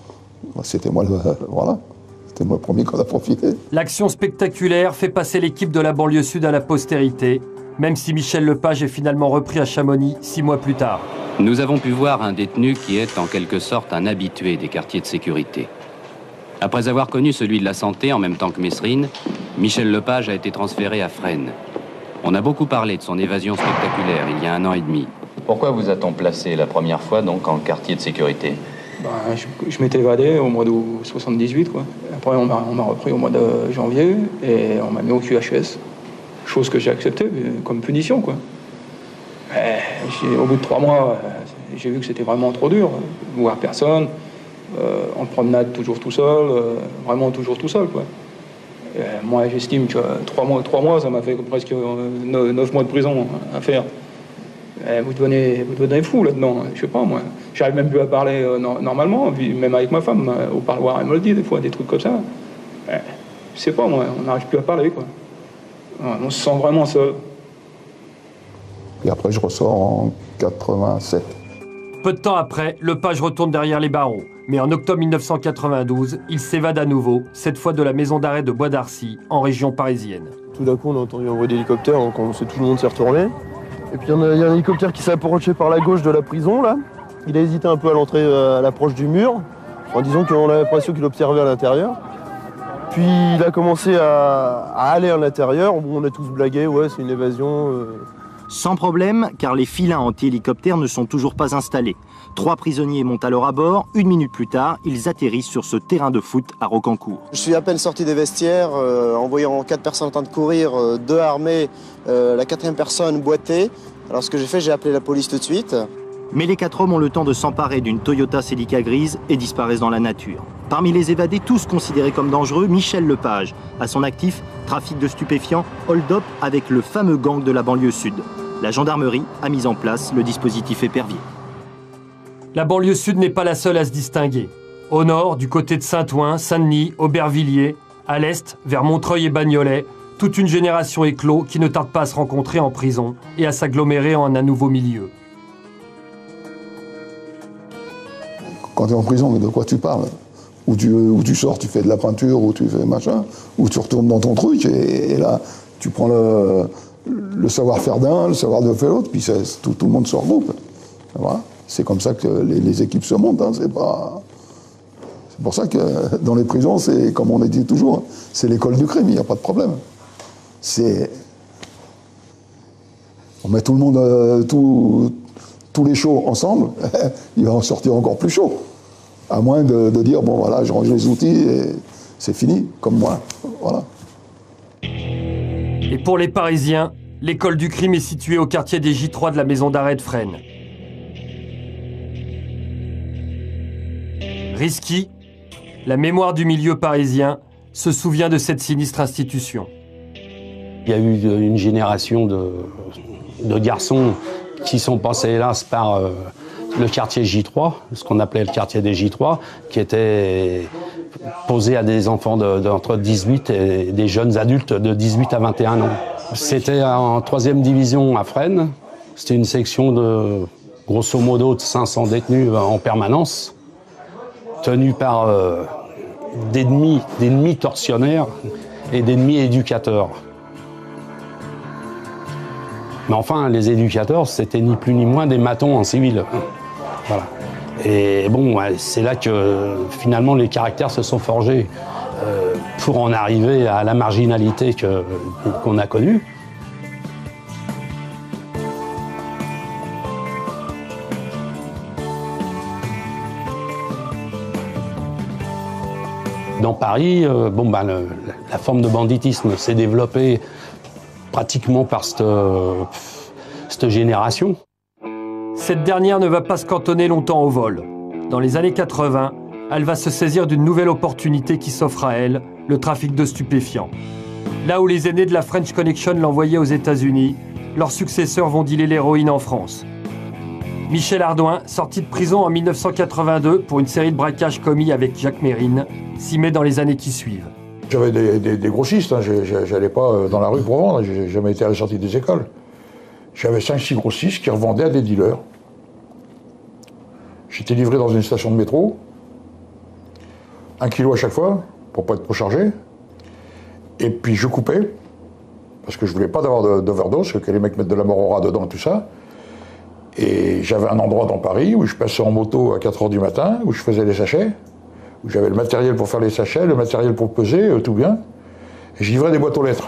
C'était moi le, voilà. C'était moi le premier qu'on a profité. L'action spectaculaire fait passer l'équipe de la banlieue sud à la postérité, même si Michel Lepage est finalement repris à Chamonix six mois plus tard. Nous avons pu voir un détenu qui est en quelque sorte un habitué des quartiers de sécurité. Après avoir connu celui de la Santé en même temps que Messrine, Michel Lepage a été transféré à Fresnes. On a beaucoup parlé de son évasion spectaculaire il y a un an et demi. Pourquoi vous a-t-on placé la première fois donc en quartier de sécurité? Ben, je, je m'étais évadé au mois de soixante-dix-huit, quoi. Après, on m'a repris au mois de janvier et on m'a mis au Q H S. Chose que j'ai acceptée comme punition, quoi. Mais au bout de trois mois, j'ai vu que c'était vraiment trop dur. Voir personne, euh, en promenade toujours tout seul, euh, vraiment toujours tout seul, quoi. Et moi, j'estime que trois mois, trois mois, ça m'a fait presque neuf mois de prison à faire. Et vous devenez, vous devenez fou là-dedans, je sais pas moi. J'arrive même plus à parler euh, no normalement, même avec ma femme, euh, au parloir, elle me le dit des fois, des trucs comme ça. Et, je sais pas moi, on n'arrive plus à parler, quoi. On se sent vraiment seul. Et après, je ressors en quatre-vingt-sept. Peu de temps après, Lepage retourne derrière les barreaux. Mais en octobre mille neuf cent quatre-vingt-douze, il s'évade à nouveau, cette fois de la maison d'arrêt de Bois d'Arcy, en région parisienne. Tout d'un coup, on a entendu un bruit d'hélicoptère, donc on sait, tout le monde s'est retourné. Et puis il y, y a un hélicoptère qui s'est approché par la gauche de la prison, là. Il a hésité un peu à l'entrée, à l'approche du mur, en disant qu'on avait l'impression qu'il observait à l'intérieur. Puis il a commencé à, à aller à l'intérieur. Bon, on a tous blagué, ouais, c'est une évasion. Euh... Sans problème, car les filins anti-hélicoptères ne sont toujours pas installés. Trois prisonniers montent alors à bord. Une minute plus tard, ils atterrissent sur ce terrain de foot à Rocancourt. Je suis à peine sorti des vestiaires, euh, en voyant quatre personnes en train de courir, euh, deux armés, euh, la quatrième personne boitée. Alors ce que j'ai fait, j'ai appelé la police tout de suite. Mais les quatre hommes ont le temps de s'emparer d'une Toyota Celica grise et disparaissent dans la nature. Parmi les évadés, tous considérés comme dangereux, Michel Lepage. À son actif, trafic de stupéfiants, hold-up avec le fameux gang de la banlieue sud. La gendarmerie a mis en place le dispositif épervier. La banlieue sud n'est pas la seule à se distinguer. Au nord, du côté de Saint-Ouen, Saint-Denis, Aubervilliers, à l'est, vers Montreuil et Bagnolet, toute une génération éclos qui ne tarde pas à se rencontrer en prison et à s'agglomérer en un nouveau milieu. Quand tu es en prison, mais de quoi tu parles? Où tu, où tu sors, tu fais de la peinture, ou tu fais machin, ou tu retournes dans ton truc, et, et là, tu prends le, le savoir-faire d'un, le savoir de faire l'autre, puis ça, tout, tout le monde se regroupe. Voilà. C'est comme ça que les, les équipes se montent, hein, c'est pas... C'est pour ça que dans les prisons, c'est, comme on a dit toujours, c'est l'école du crime, il n'y a pas de problème. C'est... On met tout le monde, euh, tout, tous les chauds ensemble, il va en sortir encore plus chaud. À moins de, de dire, bon voilà, je range les outils et c'est fini, comme moi. Voilà. Et pour les Parisiens, l'école du crime est située au quartier des J trois de la maison d'arrêt de Fresnes. Risky, la mémoire du milieu parisien se souvient de cette sinistre institution. Il y a eu une génération de, de garçons qui sont passés, hélas, par euh, le quartier J trois, ce qu'on appelait le quartier des J trois, qui était posé à des enfants d'entre de, dix-huit et des jeunes adultes de dix-huit à vingt et un ans. C'était en troisième division à Fresnes. C'était une section de, grosso modo, de cinq cents détenus en permanence, tenus par euh, d'ennemis, d'ennemis tortionnaires et d'ennemis éducateurs. Mais enfin, les éducateurs, c'était ni plus ni moins des matons en civil. Voilà. Et bon, c'est là que finalement les caractères se sont forgés euh, pour en arriver à la marginalité que, qu'on a connue. Dans Paris, euh, bon, ben, le, la forme de banditisme s'est développée pratiquement par cette, euh, cette génération. Cette dernière ne va pas se cantonner longtemps au vol. Dans les années quatre-vingt, elle va se saisir d'une nouvelle opportunité qui s'offre à elle, le trafic de stupéfiants. Là où les aînés de la French Connection l'envoyaient aux États-Unis, leurs successeurs vont dealer l'héroïne en France. Michel Ardouin, sorti de prison en mille neuf cent quatre-vingt-deux pour une série de braquages commis avec Jacques Mérine, s'y met dans les années qui suivent. J'avais des, des, des grossistes, hein. J'allais pas dans la rue pour vendre, j'ai jamais été à la sortie des écoles. J'avais cinq six grossistes qui revendaient à des dealers. J'étais livré dans une station de métro, un kilo à chaque fois, pour pas être trop chargé. Et puis je coupais, parce que je voulais pas d'avoir d'overdose, que les mecs mettent de la morora dedans et tout ça. Et j'avais un endroit dans Paris où je passais en moto à quatre heures du matin, où je faisais les sachets, où j'avais le matériel pour faire les sachets, le matériel pour peser, euh, tout bien. Et je livrais des boîtes aux lettres.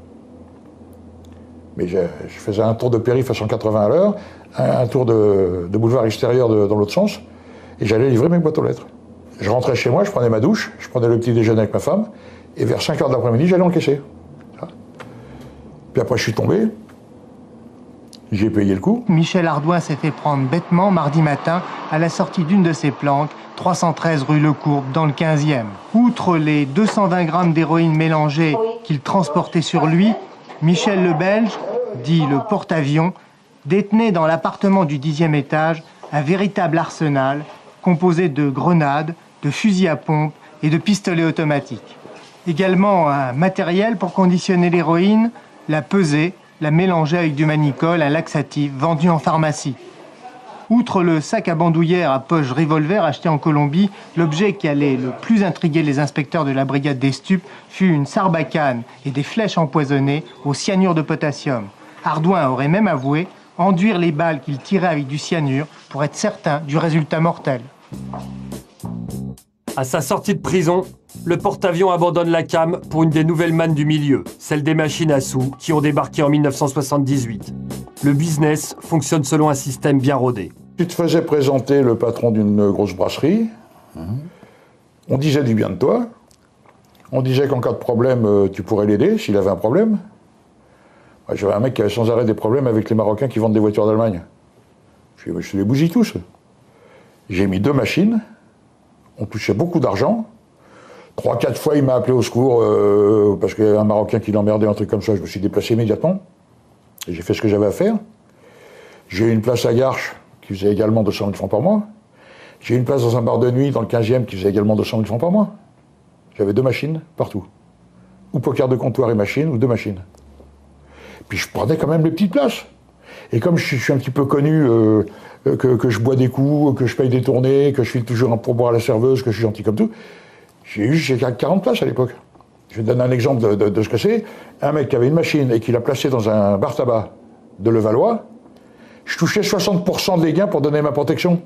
Mais je, je faisais un tour de périph' à cent quatre-vingts à l'heure, un, un tour de, de boulevard extérieur de, dans l'autre sens, et j'allais livrer mes boîtes aux lettres. Je rentrais chez moi, je prenais ma douche, je prenais le petit déjeuner avec ma femme, et vers cinq heures de l'après-midi, j'allais encaisser. Puis après, je suis tombé. J'ai payé le coup. Michel Ardouin s'est fait prendre bêtement mardi matin à la sortie d'une de ses planques, trois cent treize rue Lecourbe, dans le quinzième. Outre les deux cent vingt grammes d'héroïne mélangée qu'il transportait sur lui, Michel le Belge, dit le porte-avions, détenait dans l'appartement du dixième étage un véritable arsenal composé de grenades, de fusils à pompe et de pistolets automatiques. Également un matériel pour conditionner l'héroïne, la peser, la mélanger avec du manicol, un laxatif vendu en pharmacie. Outre le sac à bandoulière à poche revolver acheté en Colombie, l'objet qui allait le plus intriguer les inspecteurs de la brigade des stupes fut une sarbacane et des flèches empoisonnées au cyanure de potassium. Ardouin aurait même avoué enduire les balles qu'il tirait avec du cyanure pour être certain du résultat mortel. À sa sortie de prison, le porte-avions abandonne la cam pour une des nouvelles mannes du milieu, celle des machines à sous qui ont débarqué en mille neuf cent soixante-dix-huit. Le business fonctionne selon un système bien rodé. Tu te faisais présenter le patron d'une grosse brasserie, mmh. on disait du bien de toi, on disait qu'en cas de problème, tu pourrais l'aider s'il avait un problème. J'avais un mec qui avait sans arrêt des problèmes avec les Marocains qui vendent des voitures d'Allemagne. Je lui ai dit, je les bougie tous. J'ai mis deux machines, on touchait beaucoup d'argent. Trois, quatre fois, il m'a appelé au secours euh, parce qu'il y avait un Marocain qui l'emmerdait, un truc comme ça. Je me suis déplacé immédiatement. Et j'ai fait ce que j'avais à faire. J'ai eu une place à Garches qui faisait également deux cent mille francs par mois. J'ai eu une place dans un bar de nuit dans le quinzième qui faisait également deux cent mille francs par mois. J'avais deux machines partout. Ou poker de comptoir et machine, ou deux machines. Puis je prenais quand même les petites places. Et comme je suis un petit peu connu, euh, que, que je bois des coups, que je paye des tournées, que je file toujours un pourboire à la serveuse, que je suis gentil comme tout, j'ai eu j'ai quarante places à l'époque. Je vais te donner un exemple de, de, de ce que c'est. Un mec qui avait une machine et qui l'a placée dans un bar tabac de Levallois, je touchais soixante pour cent des gains pour donner ma protection.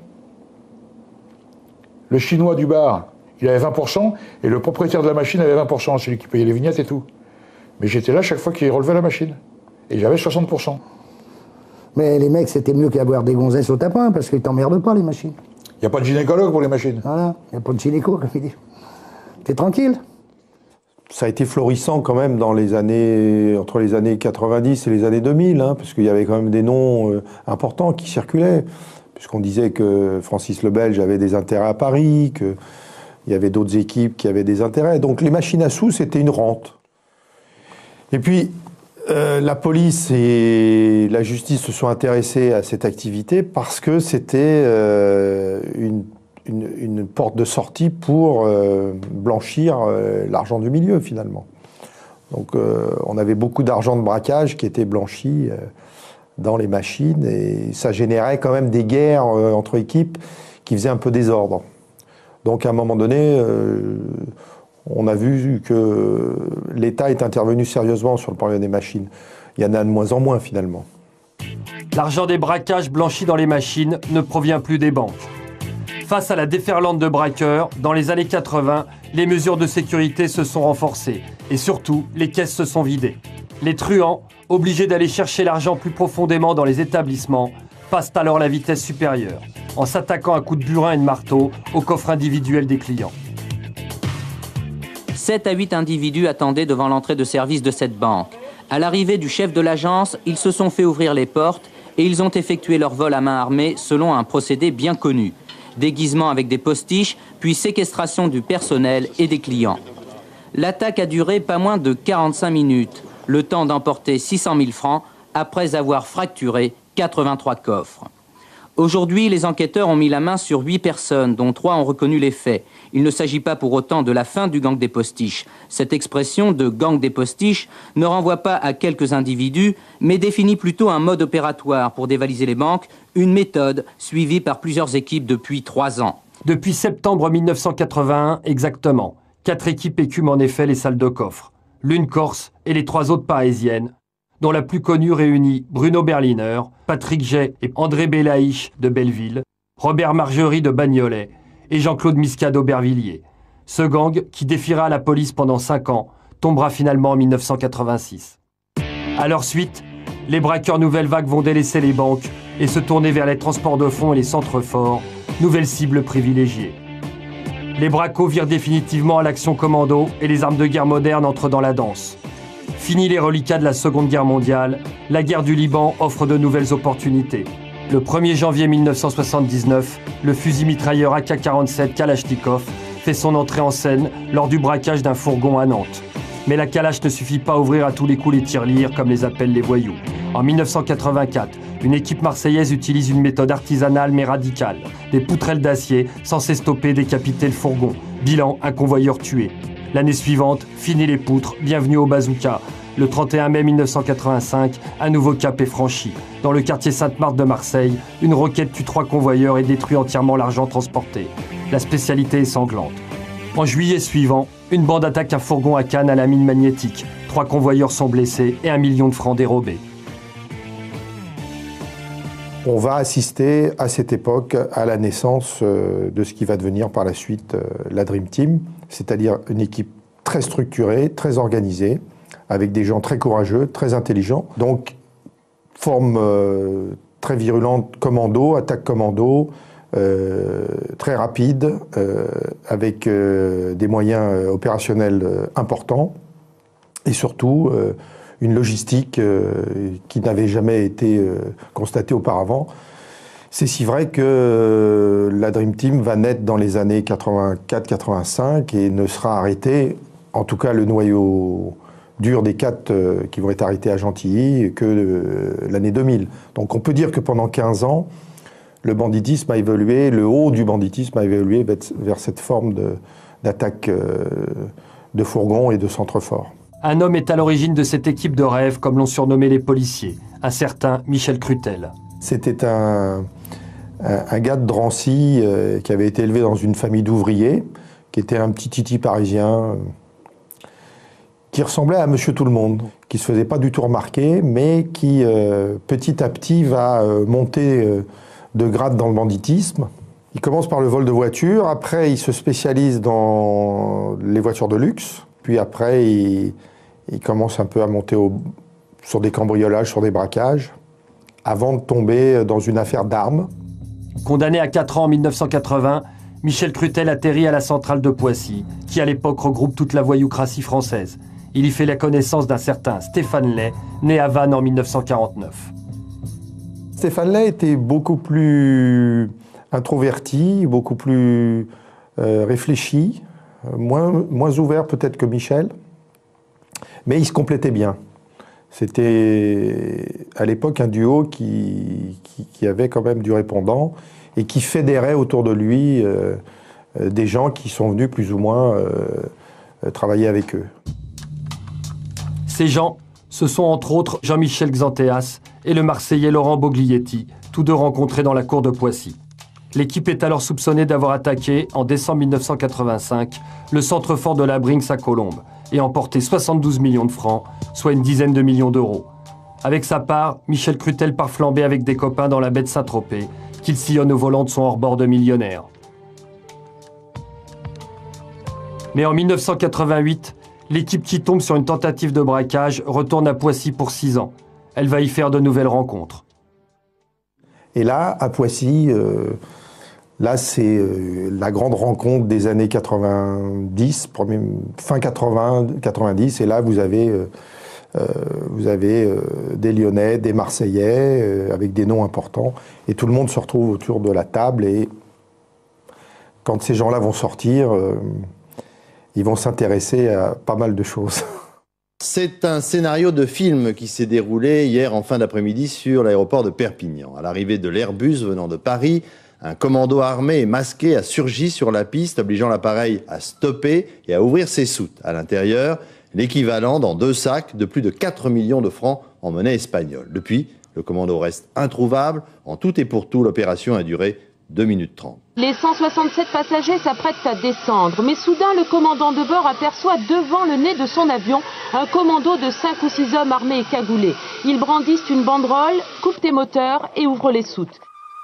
Le chinois du bar, il avait vingt pour cent, et le propriétaire de la machine avait vingt pour cent, celui qui payait les vignettes et tout. Mais j'étais là chaque fois qu'il relevait la machine. Et j'avais soixante pour cent. Mais les mecs, c'était mieux qu'avoir des gonzesses au tapin, parce qu'ils t'emmerdent pas, les machines. Il n'y a pas de gynécologue pour les machines. Voilà, il n'y a pas de gynéco, comme il dit. T'es tranquille. Ça a été florissant quand même dans les années, entre les années quatre-vingt-dix et les années deux mille, hein, parce qu'il y avait quand même des noms euh, importants qui circulaient, puisqu'on disait que Francis le Belge avait des intérêts à Paris, qu'il y avait d'autres équipes qui avaient des intérêts. Donc les machines à sous, c'était une rente. Et puis, euh, la police et la justice se sont intéressés à cette activité parce que c'était euh, une, une, une porte de sortie pour euh, blanchir euh, l'argent du milieu, finalement. Donc, euh, on avait beaucoup d'argent de braquage qui était blanchi euh, dans les machines et ça générait quand même des guerres euh, entre équipes qui faisaient un peu désordre. Donc, à un moment donné, euh, on a vu que l'État est intervenu sérieusement sur le problème des machines. Il y en a de moins en moins, finalement. L'argent des braquages blanchis dans les machines ne provient plus des banques. Face à la déferlante de braqueurs, dans les années quatre-vingt, les mesures de sécurité se sont renforcées. Et surtout, les caisses se sont vidées. Les truands, obligés d'aller chercher l'argent plus profondément dans les établissements, passent alors la vitesse supérieure, en s'attaquant à coups de burin et de marteau au coffre individuel des clients. sept à huit individus attendaient devant l'entrée de service de cette banque. À l'arrivée du chef de l'agence, ils se sont fait ouvrir les portes et ils ont effectué leur vol à main armée selon un procédé bien connu. Déguisement avec des postiches, puis séquestration du personnel et des clients. L'attaque a duré pas moins de quarante-cinq minutes, le temps d'emporter six cent mille francs après avoir fracturé quatre-vingt-trois coffres. Aujourd'hui, les enquêteurs ont mis la main sur huit personnes, dont trois ont reconnu les faits. Il ne s'agit pas pour autant de la fin du gang des postiches. Cette expression de gang des postiches ne renvoie pas à quelques individus, mais définit plutôt un mode opératoire pour dévaliser les banques, une méthode suivie par plusieurs équipes depuis trois ans. Depuis septembre mille neuf cent quatre-vingt-un, exactement, quatre équipes écument en effet les salles de coffre. L'une corse et les trois autres parisiennes, dont la plus connue réunit Bruno Berliner, Patrick Jay et André Belaïch de Belleville, Robert Margerie de Bagnolet et Jean-Claude Misca d'Aubervilliers. Ce gang, qui défiera à la police pendant cinq ans, tombera finalement en mille neuf cent quatre-vingt-six. À leur suite, les braqueurs nouvelle vague vont délaisser les banques et se tourner vers les transports de fonds et les centres forts, nouvelle cible privilégiée. Les bracos virent définitivement à l'action commando et les armes de guerre modernes entrent dans la danse. Fini les reliquats de la Seconde Guerre mondiale, la guerre du Liban offre de nouvelles opportunités. Le premier janvier mille neuf cent soixante-dix-neuf, le fusil mitrailleur A K quarante-sept Kalachnikov fait son entrée en scène lors du braquage d'un fourgon à Nantes. Mais la Kalash ne suffit pas à ouvrir à tous les coups les tirelires, comme les appellent les voyous. En mille neuf cent quatre-vingt-quatre, une équipe marseillaise utilise une méthode artisanale mais radicale. Des poutrelles d'acier censées stopper et décapiter le fourgon. Bilan, un convoyeur tué. L'année suivante, fini les poutres, bienvenue au bazooka. Le trente et un mai mille neuf cent quatre-vingt-cinq, un nouveau cap est franchi. Dans le quartier Sainte-Marthe de Marseille, une roquette tue trois convoyeurs et détruit entièrement l'argent transporté. La spécialité est sanglante. En juillet suivant, une bande attaque un fourgon à Cannes à la mine magnétique. Trois convoyeurs sont blessés et un million de francs dérobés. On va assister à cette époque à la naissance de ce qui va devenir par la suite la Dream Team, c'est-à-dire une équipe très structurée, très organisée, avec des gens très courageux, très intelligents. Donc, forme euh, très virulente commando, attaque commando, euh, très rapide, euh, avec euh, des moyens opérationnels euh, importants, et surtout euh, une logistique euh, qui n'avait jamais été euh, constatée auparavant. C'est si vrai que euh, la Dream Team va naître dans les années quatre-vingt-quatre quatre-vingt-cinq et ne sera arrêtée, en tout cas le noyau dur des quatre euh, qui vont être arrêtés à Gentilly, que euh, l'année deux mille. Donc on peut dire que pendant quinze ans, le banditisme a évolué, le haut du banditisme a évolué vers cette forme d'attaque euh, de fourgons et de centres-forts. Un homme est à l'origine de cette équipe de rêve, comme l'ont surnommé les policiers, un certain Michel Crutel. C'était un, un, un gars de Drancy euh, qui avait été élevé dans une famille d'ouvriers, qui était un petit titi parisien, euh, qui ressemblait à Monsieur Tout-le-Monde, qui se faisait pas du tout remarquer, mais qui euh, petit à petit va euh, monter euh, de grade dans le banditisme. Il commence par le vol de voitures, après il se spécialise dans les voitures de luxe, puis après il, il commence un peu à monter au, sur des cambriolages, sur des braquages, avant de tomber dans une affaire d'armes. Condamné à quatre ans en mille neuf cent quatre-vingts, Michel Crutel atterrit à la centrale de Poissy, qui à l'époque regroupe toute la voyoucratie française. Il y fait la connaissance d'un certain Stéphane Lay, né à Vannes en mille neuf cent quarante-neuf. Stéphane Lay était beaucoup plus introverti, beaucoup plus euh, réfléchi, moins, moins ouvert peut-être que Michel, mais il se complétait bien. C'était à l'époque un duo qui, qui, qui avait quand même du répondant et qui fédérait autour de lui euh, euh, des gens qui sont venus plus ou moins euh, travailler avec eux. Ces gens, ce sont entre autres Jean-Michel Xantéas et le Marseillais Laurent Boglietti, tous deux rencontrés dans la cour de Poissy. L'équipe est alors soupçonnée d'avoir attaqué, en décembre mille neuf cent quatre-vingt-cinq, le centre-fort de la Brinks à Colombes et emporté soixante-douze millions de francs, soit une dizaine de millions d'euros. Avec sa part, Michel Crutel part flamber avec des copains dans la baie de Saint-Tropez, qu'il sillonne au volant de son hors-bord de millionnaire. Mais en mille neuf cent quatre-vingt-huit, l'équipe qui tombe sur une tentative de braquage retourne à Poissy pour six ans. Elle va y faire de nouvelles rencontres. Et là, à Poissy, euh, là c'est euh, la grande rencontre des années quatre-vingt-dix, premier, fin quatre-vingts, quatre-vingt-dix, et là vous avez, euh, euh, vous avez euh, des Lyonnais, des Marseillais, euh, avec des noms importants, et tout le monde se retrouve autour de la table, et quand ces gens-là vont sortir, euh, ils vont s'intéresser à pas mal de choses. C'est un scénario de film qui s'est déroulé hier en fin d'après-midi sur l'aéroport de Perpignan. À l'arrivée de l'Airbus venant de Paris, un commando armé et masqué a surgi sur la piste, obligeant l'appareil à stopper et à ouvrir ses soutes. À l'intérieur, l'équivalent dans deux sacs de plus de quatre millions de francs en monnaie espagnole. Depuis, le commando reste introuvable. En tout et pour tout, l'opération a duré deux minutes trente. Les cent soixante-sept passagers s'apprêtent à descendre, mais soudain le commandant de bord aperçoit devant le nez de son avion un commando de cinq ou six hommes armés et cagoulés. Ils brandissent une banderole, coupent tes moteurs et ouvrent les soutes.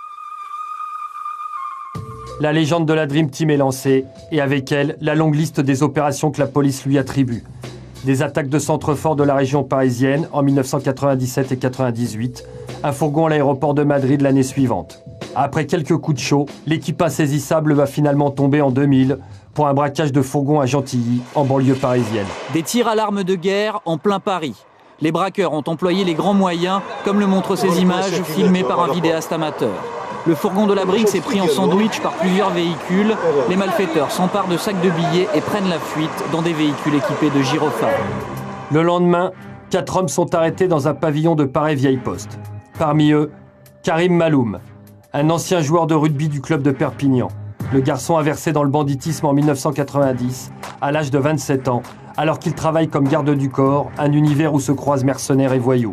La légende de la Dream Team est lancée, et avec elle, la longue liste des opérations que la police lui attribue. Des attaques de centres-forts de la région parisienne en mille neuf cent quatre-vingt-dix-sept et quatre-vingt-dix-huit, un fourgon à l'aéroport de Madrid l'année suivante. Après quelques coups de chaud, l'équipe insaisissable va finalement tomber en deux mille pour un braquage de fourgon à Gentilly, en banlieue parisienne. Des tirs à l'arme de guerre en plein Paris. Les braqueurs ont employé les grands moyens, comme le montrent ces images filmées par un vidéaste amateur. Le fourgon de la brique s'est pris en sandwich par plusieurs véhicules. Les malfaiteurs s'emparent de sacs de billets et prennent la fuite dans des véhicules équipés de gyrophares. Le lendemain, quatre hommes sont arrêtés dans un pavillon de Paray-Vieille-Poste. Parmi eux, Karim Maloum, un ancien joueur de rugby du club de Perpignan. Le garçon a versé dans le banditisme en mille neuf cent quatre-vingt-dix, à l'âge de vingt-sept ans, alors qu'il travaille comme garde du corps, un univers où se croisent mercenaires et voyous.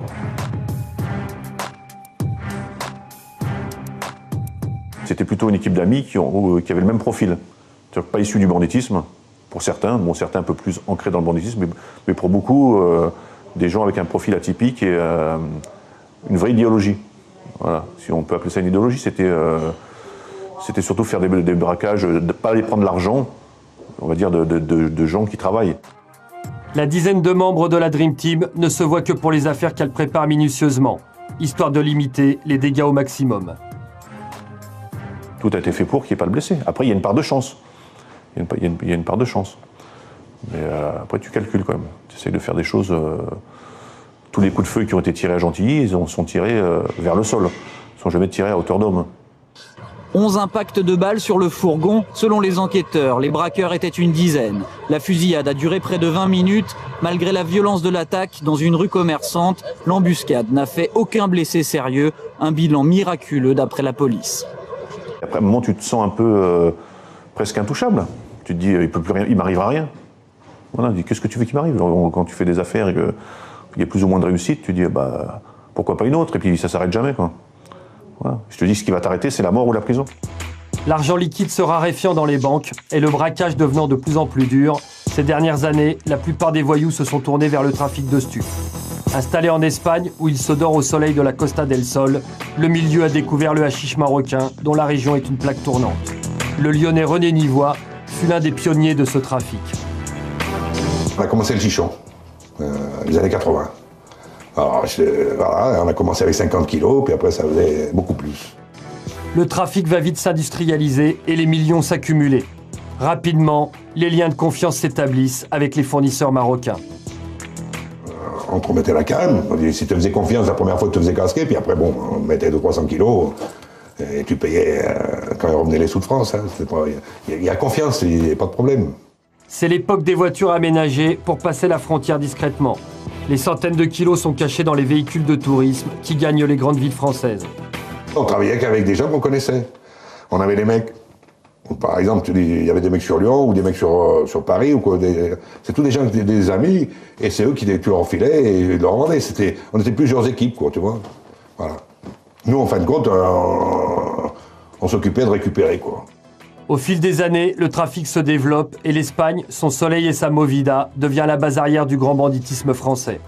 C'était plutôt une équipe d'amis qui, ont, qui avait le même profil. C'est-à-dire pas issus du banditisme, pour certains, bon, certains un peu plus ancrés dans le banditisme, mais, mais pour beaucoup, euh, des gens avec un profil atypique et euh, une vraie idéologie. Voilà. Si on peut appeler ça une idéologie, c'était euh, c'était surtout faire des, des braquages, de ne pas aller prendre l'argent, on va dire, de, de, de, de gens qui travaillent. La dizaine de membres de la Dream Team ne se voit que pour les affaires qu'elle prépare minutieusement, histoire de limiter les dégâts au maximum. Tout a été fait pour qu'il n'y ait pas de blessé. Après, il y a une part de chance. Il y a une, il y a une, il y a une part de chance. Mais euh, après, tu calcules quand même. Tu essaies de faire des choses... Euh, tous les coups de feu qui ont été tirés à Gentilly, ils ont, sont tirés euh, vers le sol. Ils ne sont jamais tirés à hauteur d'homme. onze impacts de balles sur le fourgon. Selon les enquêteurs, les braqueurs étaient une dizaine. La fusillade a duré près de vingt minutes. Malgré la violence de l'attaque dans une rue commerçante, l'embuscade n'a fait aucun blessé sérieux. Un bilan miraculeux d'après la police. Après un moment, tu te sens un peu euh, presque intouchable. Tu te dis, il peut plus rien, il m'arrivera rien. Voilà, tu dis, qu'est-ce que tu veux qu'il m'arrive? Quand tu fais des affaires et qu'il y a plus ou moins de réussite, tu te dis, bah, pourquoi pas une autre? Et puis ça s'arrête jamais, quoi. Voilà. Je te dis, ce qui va t'arrêter, c'est la mort ou la prison. L'argent liquide se raréfiant dans les banques et le braquage devenant de plus en plus dur, ces dernières années, la plupart des voyous se sont tournés vers le trafic de stupes. Installé en Espagne, où il se dort au soleil de la Costa del Sol, le milieu a découvert le hashish marocain, dont la région est une plaque tournante. Le Lyonnais René Nivois fut l'un des pionniers de ce trafic. On a commencé le chichon, euh, les années quatre-vingt. Alors, je, voilà, on a commencé avec cinquante kilos, puis après ça faisait beaucoup plus. Le trafic va vite s'industrialiser et les millions s'accumuler. Rapidement, les liens de confiance s'établissent avec les fournisseurs marocains. On te remettait la canne, si tu te faisais confiance la première fois que tu te faisais casquer, puis après, bon, on mettait deux cents à trois cents kilos, et tu payais euh, quand il revenait les sous de France. Il hein, y, y a confiance, il n'y a pas de problème. C'est l'époque des voitures aménagées pour passer la frontière discrètement. Les centaines de kilos sont cachés dans les véhicules de tourisme qui gagnent les grandes villes françaises. On travaillait qu'avec des gens qu'on connaissait. On avait des mecs, par exemple, il y avait des mecs sur Lyon ou des mecs sur, sur Paris, ou quoi. C'est tous des gens, des, des amis, et c'est eux qui tu leur filaient et leur vendaient. On était plusieurs équipes, quoi, tu vois. Voilà. Nous, en fin de compte, on, on s'occupait de récupérer, quoi. Au fil des années, le trafic se développe et l'Espagne, son soleil et sa movida, devient la base arrière du grand banditisme français.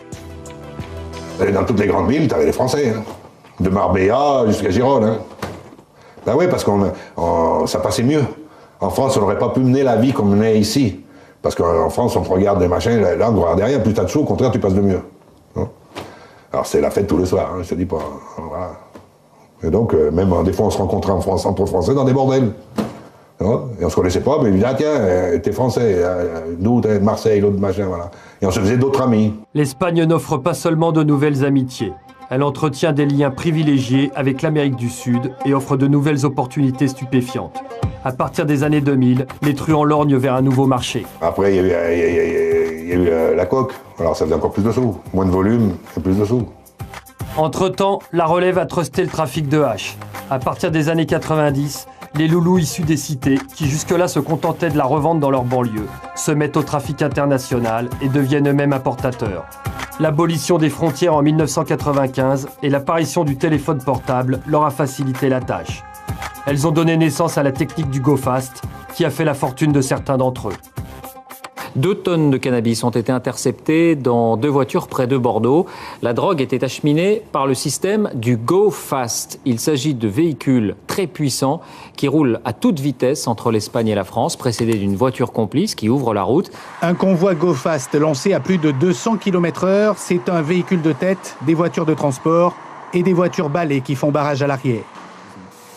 Dans toutes les grandes villes, t'avais les Français, hein. De Marbella jusqu'à Gérone. Hein. Ben oui, parce que ça passait mieux. En France, on n'aurait pas pu mener la vie qu'on menait ici. Parce qu'en France, on te regarde des machins, là, on ne regarde rien, plus t'as de sous, au contraire, tu passes de mieux. Hein. Alors c'est la fête tous les soirs, hein, je te dis pas. Voilà. Et donc, euh, même des fois, on se rencontrait en France, entre Français dans des bordels. Hein. Et on se connaissait pas, mais il disait, ah tiens, euh, t'es Français, euh, d'où t'es de Marseille, l'autre machin, voilà. Et on se faisait d'autres amis. L'Espagne n'offre pas seulement de nouvelles amitiés. Elle entretient des liens privilégiés avec l'Amérique du Sud et offre de nouvelles opportunités stupéfiantes. À partir des années deux mille, les truands lorgnent vers un nouveau marché. Après, il y a eu, il y a, il y a, il y a eu euh, la coque. Alors ça faisait encore plus de sous. Moins de volume et plus de sous. Entre-temps, la relève a trusté le trafic de hache. À partir des années quatre-vingt-dix, les loulous issus des cités, qui jusque-là se contentaient de la revente dans leur banlieue, se mettent au trafic international et deviennent eux-mêmes importateurs. L'abolition des frontières en mille neuf cent quatre-vingt-quinze et l'apparition du téléphone portable leur a facilité la tâche. Elles ont donné naissance à la technique du go fast, qui a fait la fortune de certains d'entre eux. Deux tonnes de cannabis ont été interceptées dans deux voitures près de Bordeaux. La drogue était acheminée par le système du Go Fast. Il s'agit de véhicules très puissants qui roulent à toute vitesse entre l'Espagne et la France, précédés d'une voiture complice qui ouvre la route. Un convoi Go Fast lancé à plus de deux cents kilomètres heure, c'est un véhicule de tête, des voitures de transport et des voitures balais qui font barrage à l'arrière.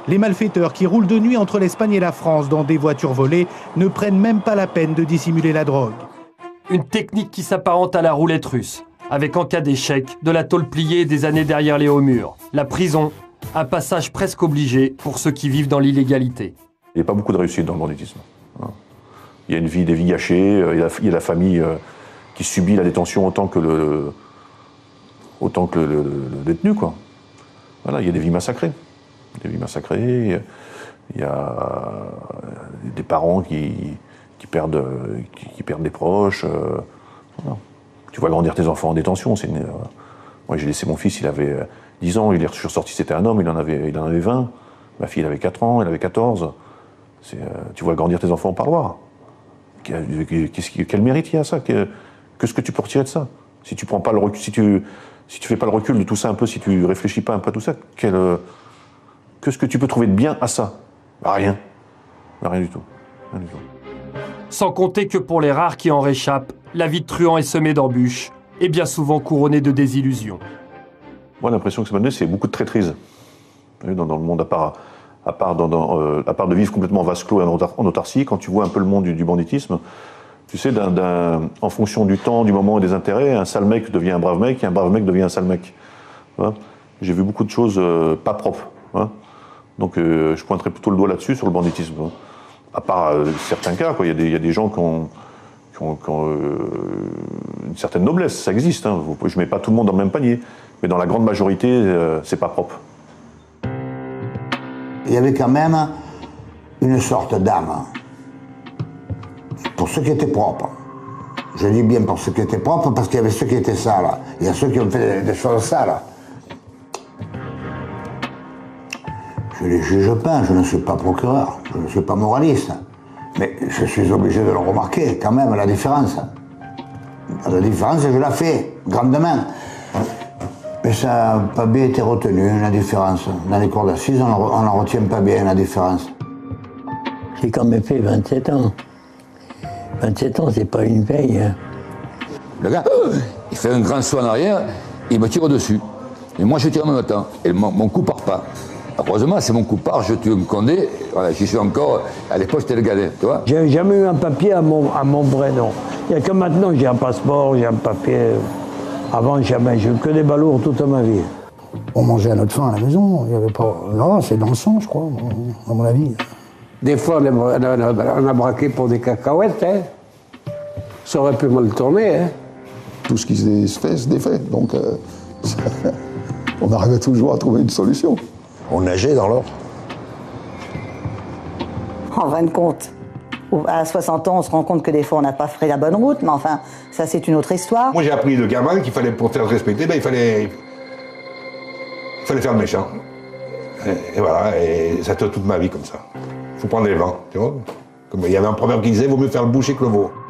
Les malfaiteurs qui roulent de nuit entre l'Espagne et la France dans des voitures volées ne prennent même pas la peine de dissimuler la drogue. Une technique qui s'apparente à la roulette russe, avec en cas d'échec, de la tôle pliée et des années derrière les hauts murs. La prison, un passage presque obligé pour ceux qui vivent dans l'illégalité. Il n'y a pas beaucoup de réussite dans le banditisme. Il y a une vie, des vies gâchées, il y a la, il y a la famille qui subit la détention autant que le, autant que le, le, le détenu, quoi. Voilà, il y a des vies massacrées. Des vies massacrées, il y a des parents qui, qui, perdent, qui, qui perdent des proches. Voilà. Tu vois grandir tes enfants en détention. Une, euh, moi, j'ai laissé mon fils, il avait dix ans, il est ressorti, c'était un homme, il en avait, il en avait vingt. Ma fille, elle avait quatre ans, elle avait quatorze. Euh, tu vois grandir tes enfants au parloir. Qu'est-ce qui, quel mérite il y a à ça? Qu'est-ce que tu peux retirer de ça? Si tu prends pas le recul, si tu, si tu fais pas le recul de tout ça un peu, si tu réfléchis pas un peu à tout ça, quel, qu'est-ce que tu peux trouver de bien à ça? Bah, rien. Bah, rien du tout. Rien du tout. Sans compter que pour les rares qui en réchappent, la vie de truand est semée d'embûches et bien souvent couronnée de désillusions. Moi, l'impression que ça m'a donné, c'est beaucoup de traîtrise. Dans, dans le monde, à part, à, part dans, dans, euh, à part de vivre complètement vase clos en, autar en autarcie, quand tu vois un peu le monde du, du banditisme, tu sais, d'un, d'un, en fonction du temps, du moment et des intérêts, un sale mec devient un brave mec et un brave mec devient un sale mec. Hein. J'ai vu beaucoup de choses euh, pas propres. Hein. Donc euh, je pointerais plutôt le doigt là-dessus, sur le banditisme. Hein. À part euh, certains cas, quoi. Il y a des, il y a des gens qui ont, qui ont, qui ont euh, une certaine noblesse, ça existe. Hein. Je ne mets pas tout le monde dans le même panier, mais dans la grande majorité, euh, c'est pas propre. Il y avait quand même une sorte d'âme pour ceux qui étaient propres. Je dis bien pour ceux qui étaient propres parce qu'il y avait ceux qui étaient sales. Il y a ceux qui ont fait des choses sales. Je ne les juge pas, je ne suis pas procureur, je ne suis pas moraliste. Mais je suis obligé de le remarquer quand même, la différence. La différence, je la fais grandement. Mais ça n'a pas bien été retenu, la différence. Dans les cours d'assises, on ne la retient pas bien, la différence. J'ai quand même fait vingt-sept ans. vingt-sept ans, c'est pas une veille. Hein. Le gars, il fait un grand saut en arrière, il me tire au-dessus. Et moi, je tire en même temps. Et mon, mon coup part pas. Heureusement, c'est mon coup part, je tue un condé. Voilà, j'y suis encore. À l'époque, j'étais le galet, tu vois. J'ai jamais eu un papier à mon, à mon vrai nom. Il n'y a que maintenant, j'ai un passeport, j'ai un papier. Avant, jamais. J'ai eu que des balourds toute ma vie. On mangeait à notre faim à la maison. Il y avait pas... Non, c'est dans le sang, je crois, à mon avis. Des fois, on a, on a braqué pour des cacahuètes. Hein. Ça aurait pu mal tourner. Hein. Tout ce qui se fait se défait. Donc, euh, on arrivait toujours à trouver une solution. On nageait dans l'or. En fin de compte, à soixante ans, on se rend compte que des fois, on n'a pas fait la bonne route, mais enfin, ça, c'est une autre histoire. Moi, j'ai appris de gamin qu'il fallait, pour faire respecter, ben, il fallait, il fallait faire le méchant. Et, et voilà, et ça a été toute ma vie comme ça. Il faut prendre les vents, tu vois. Comme il y avait un proverbe qui disait, il vaut mieux faire le boucher que le veau.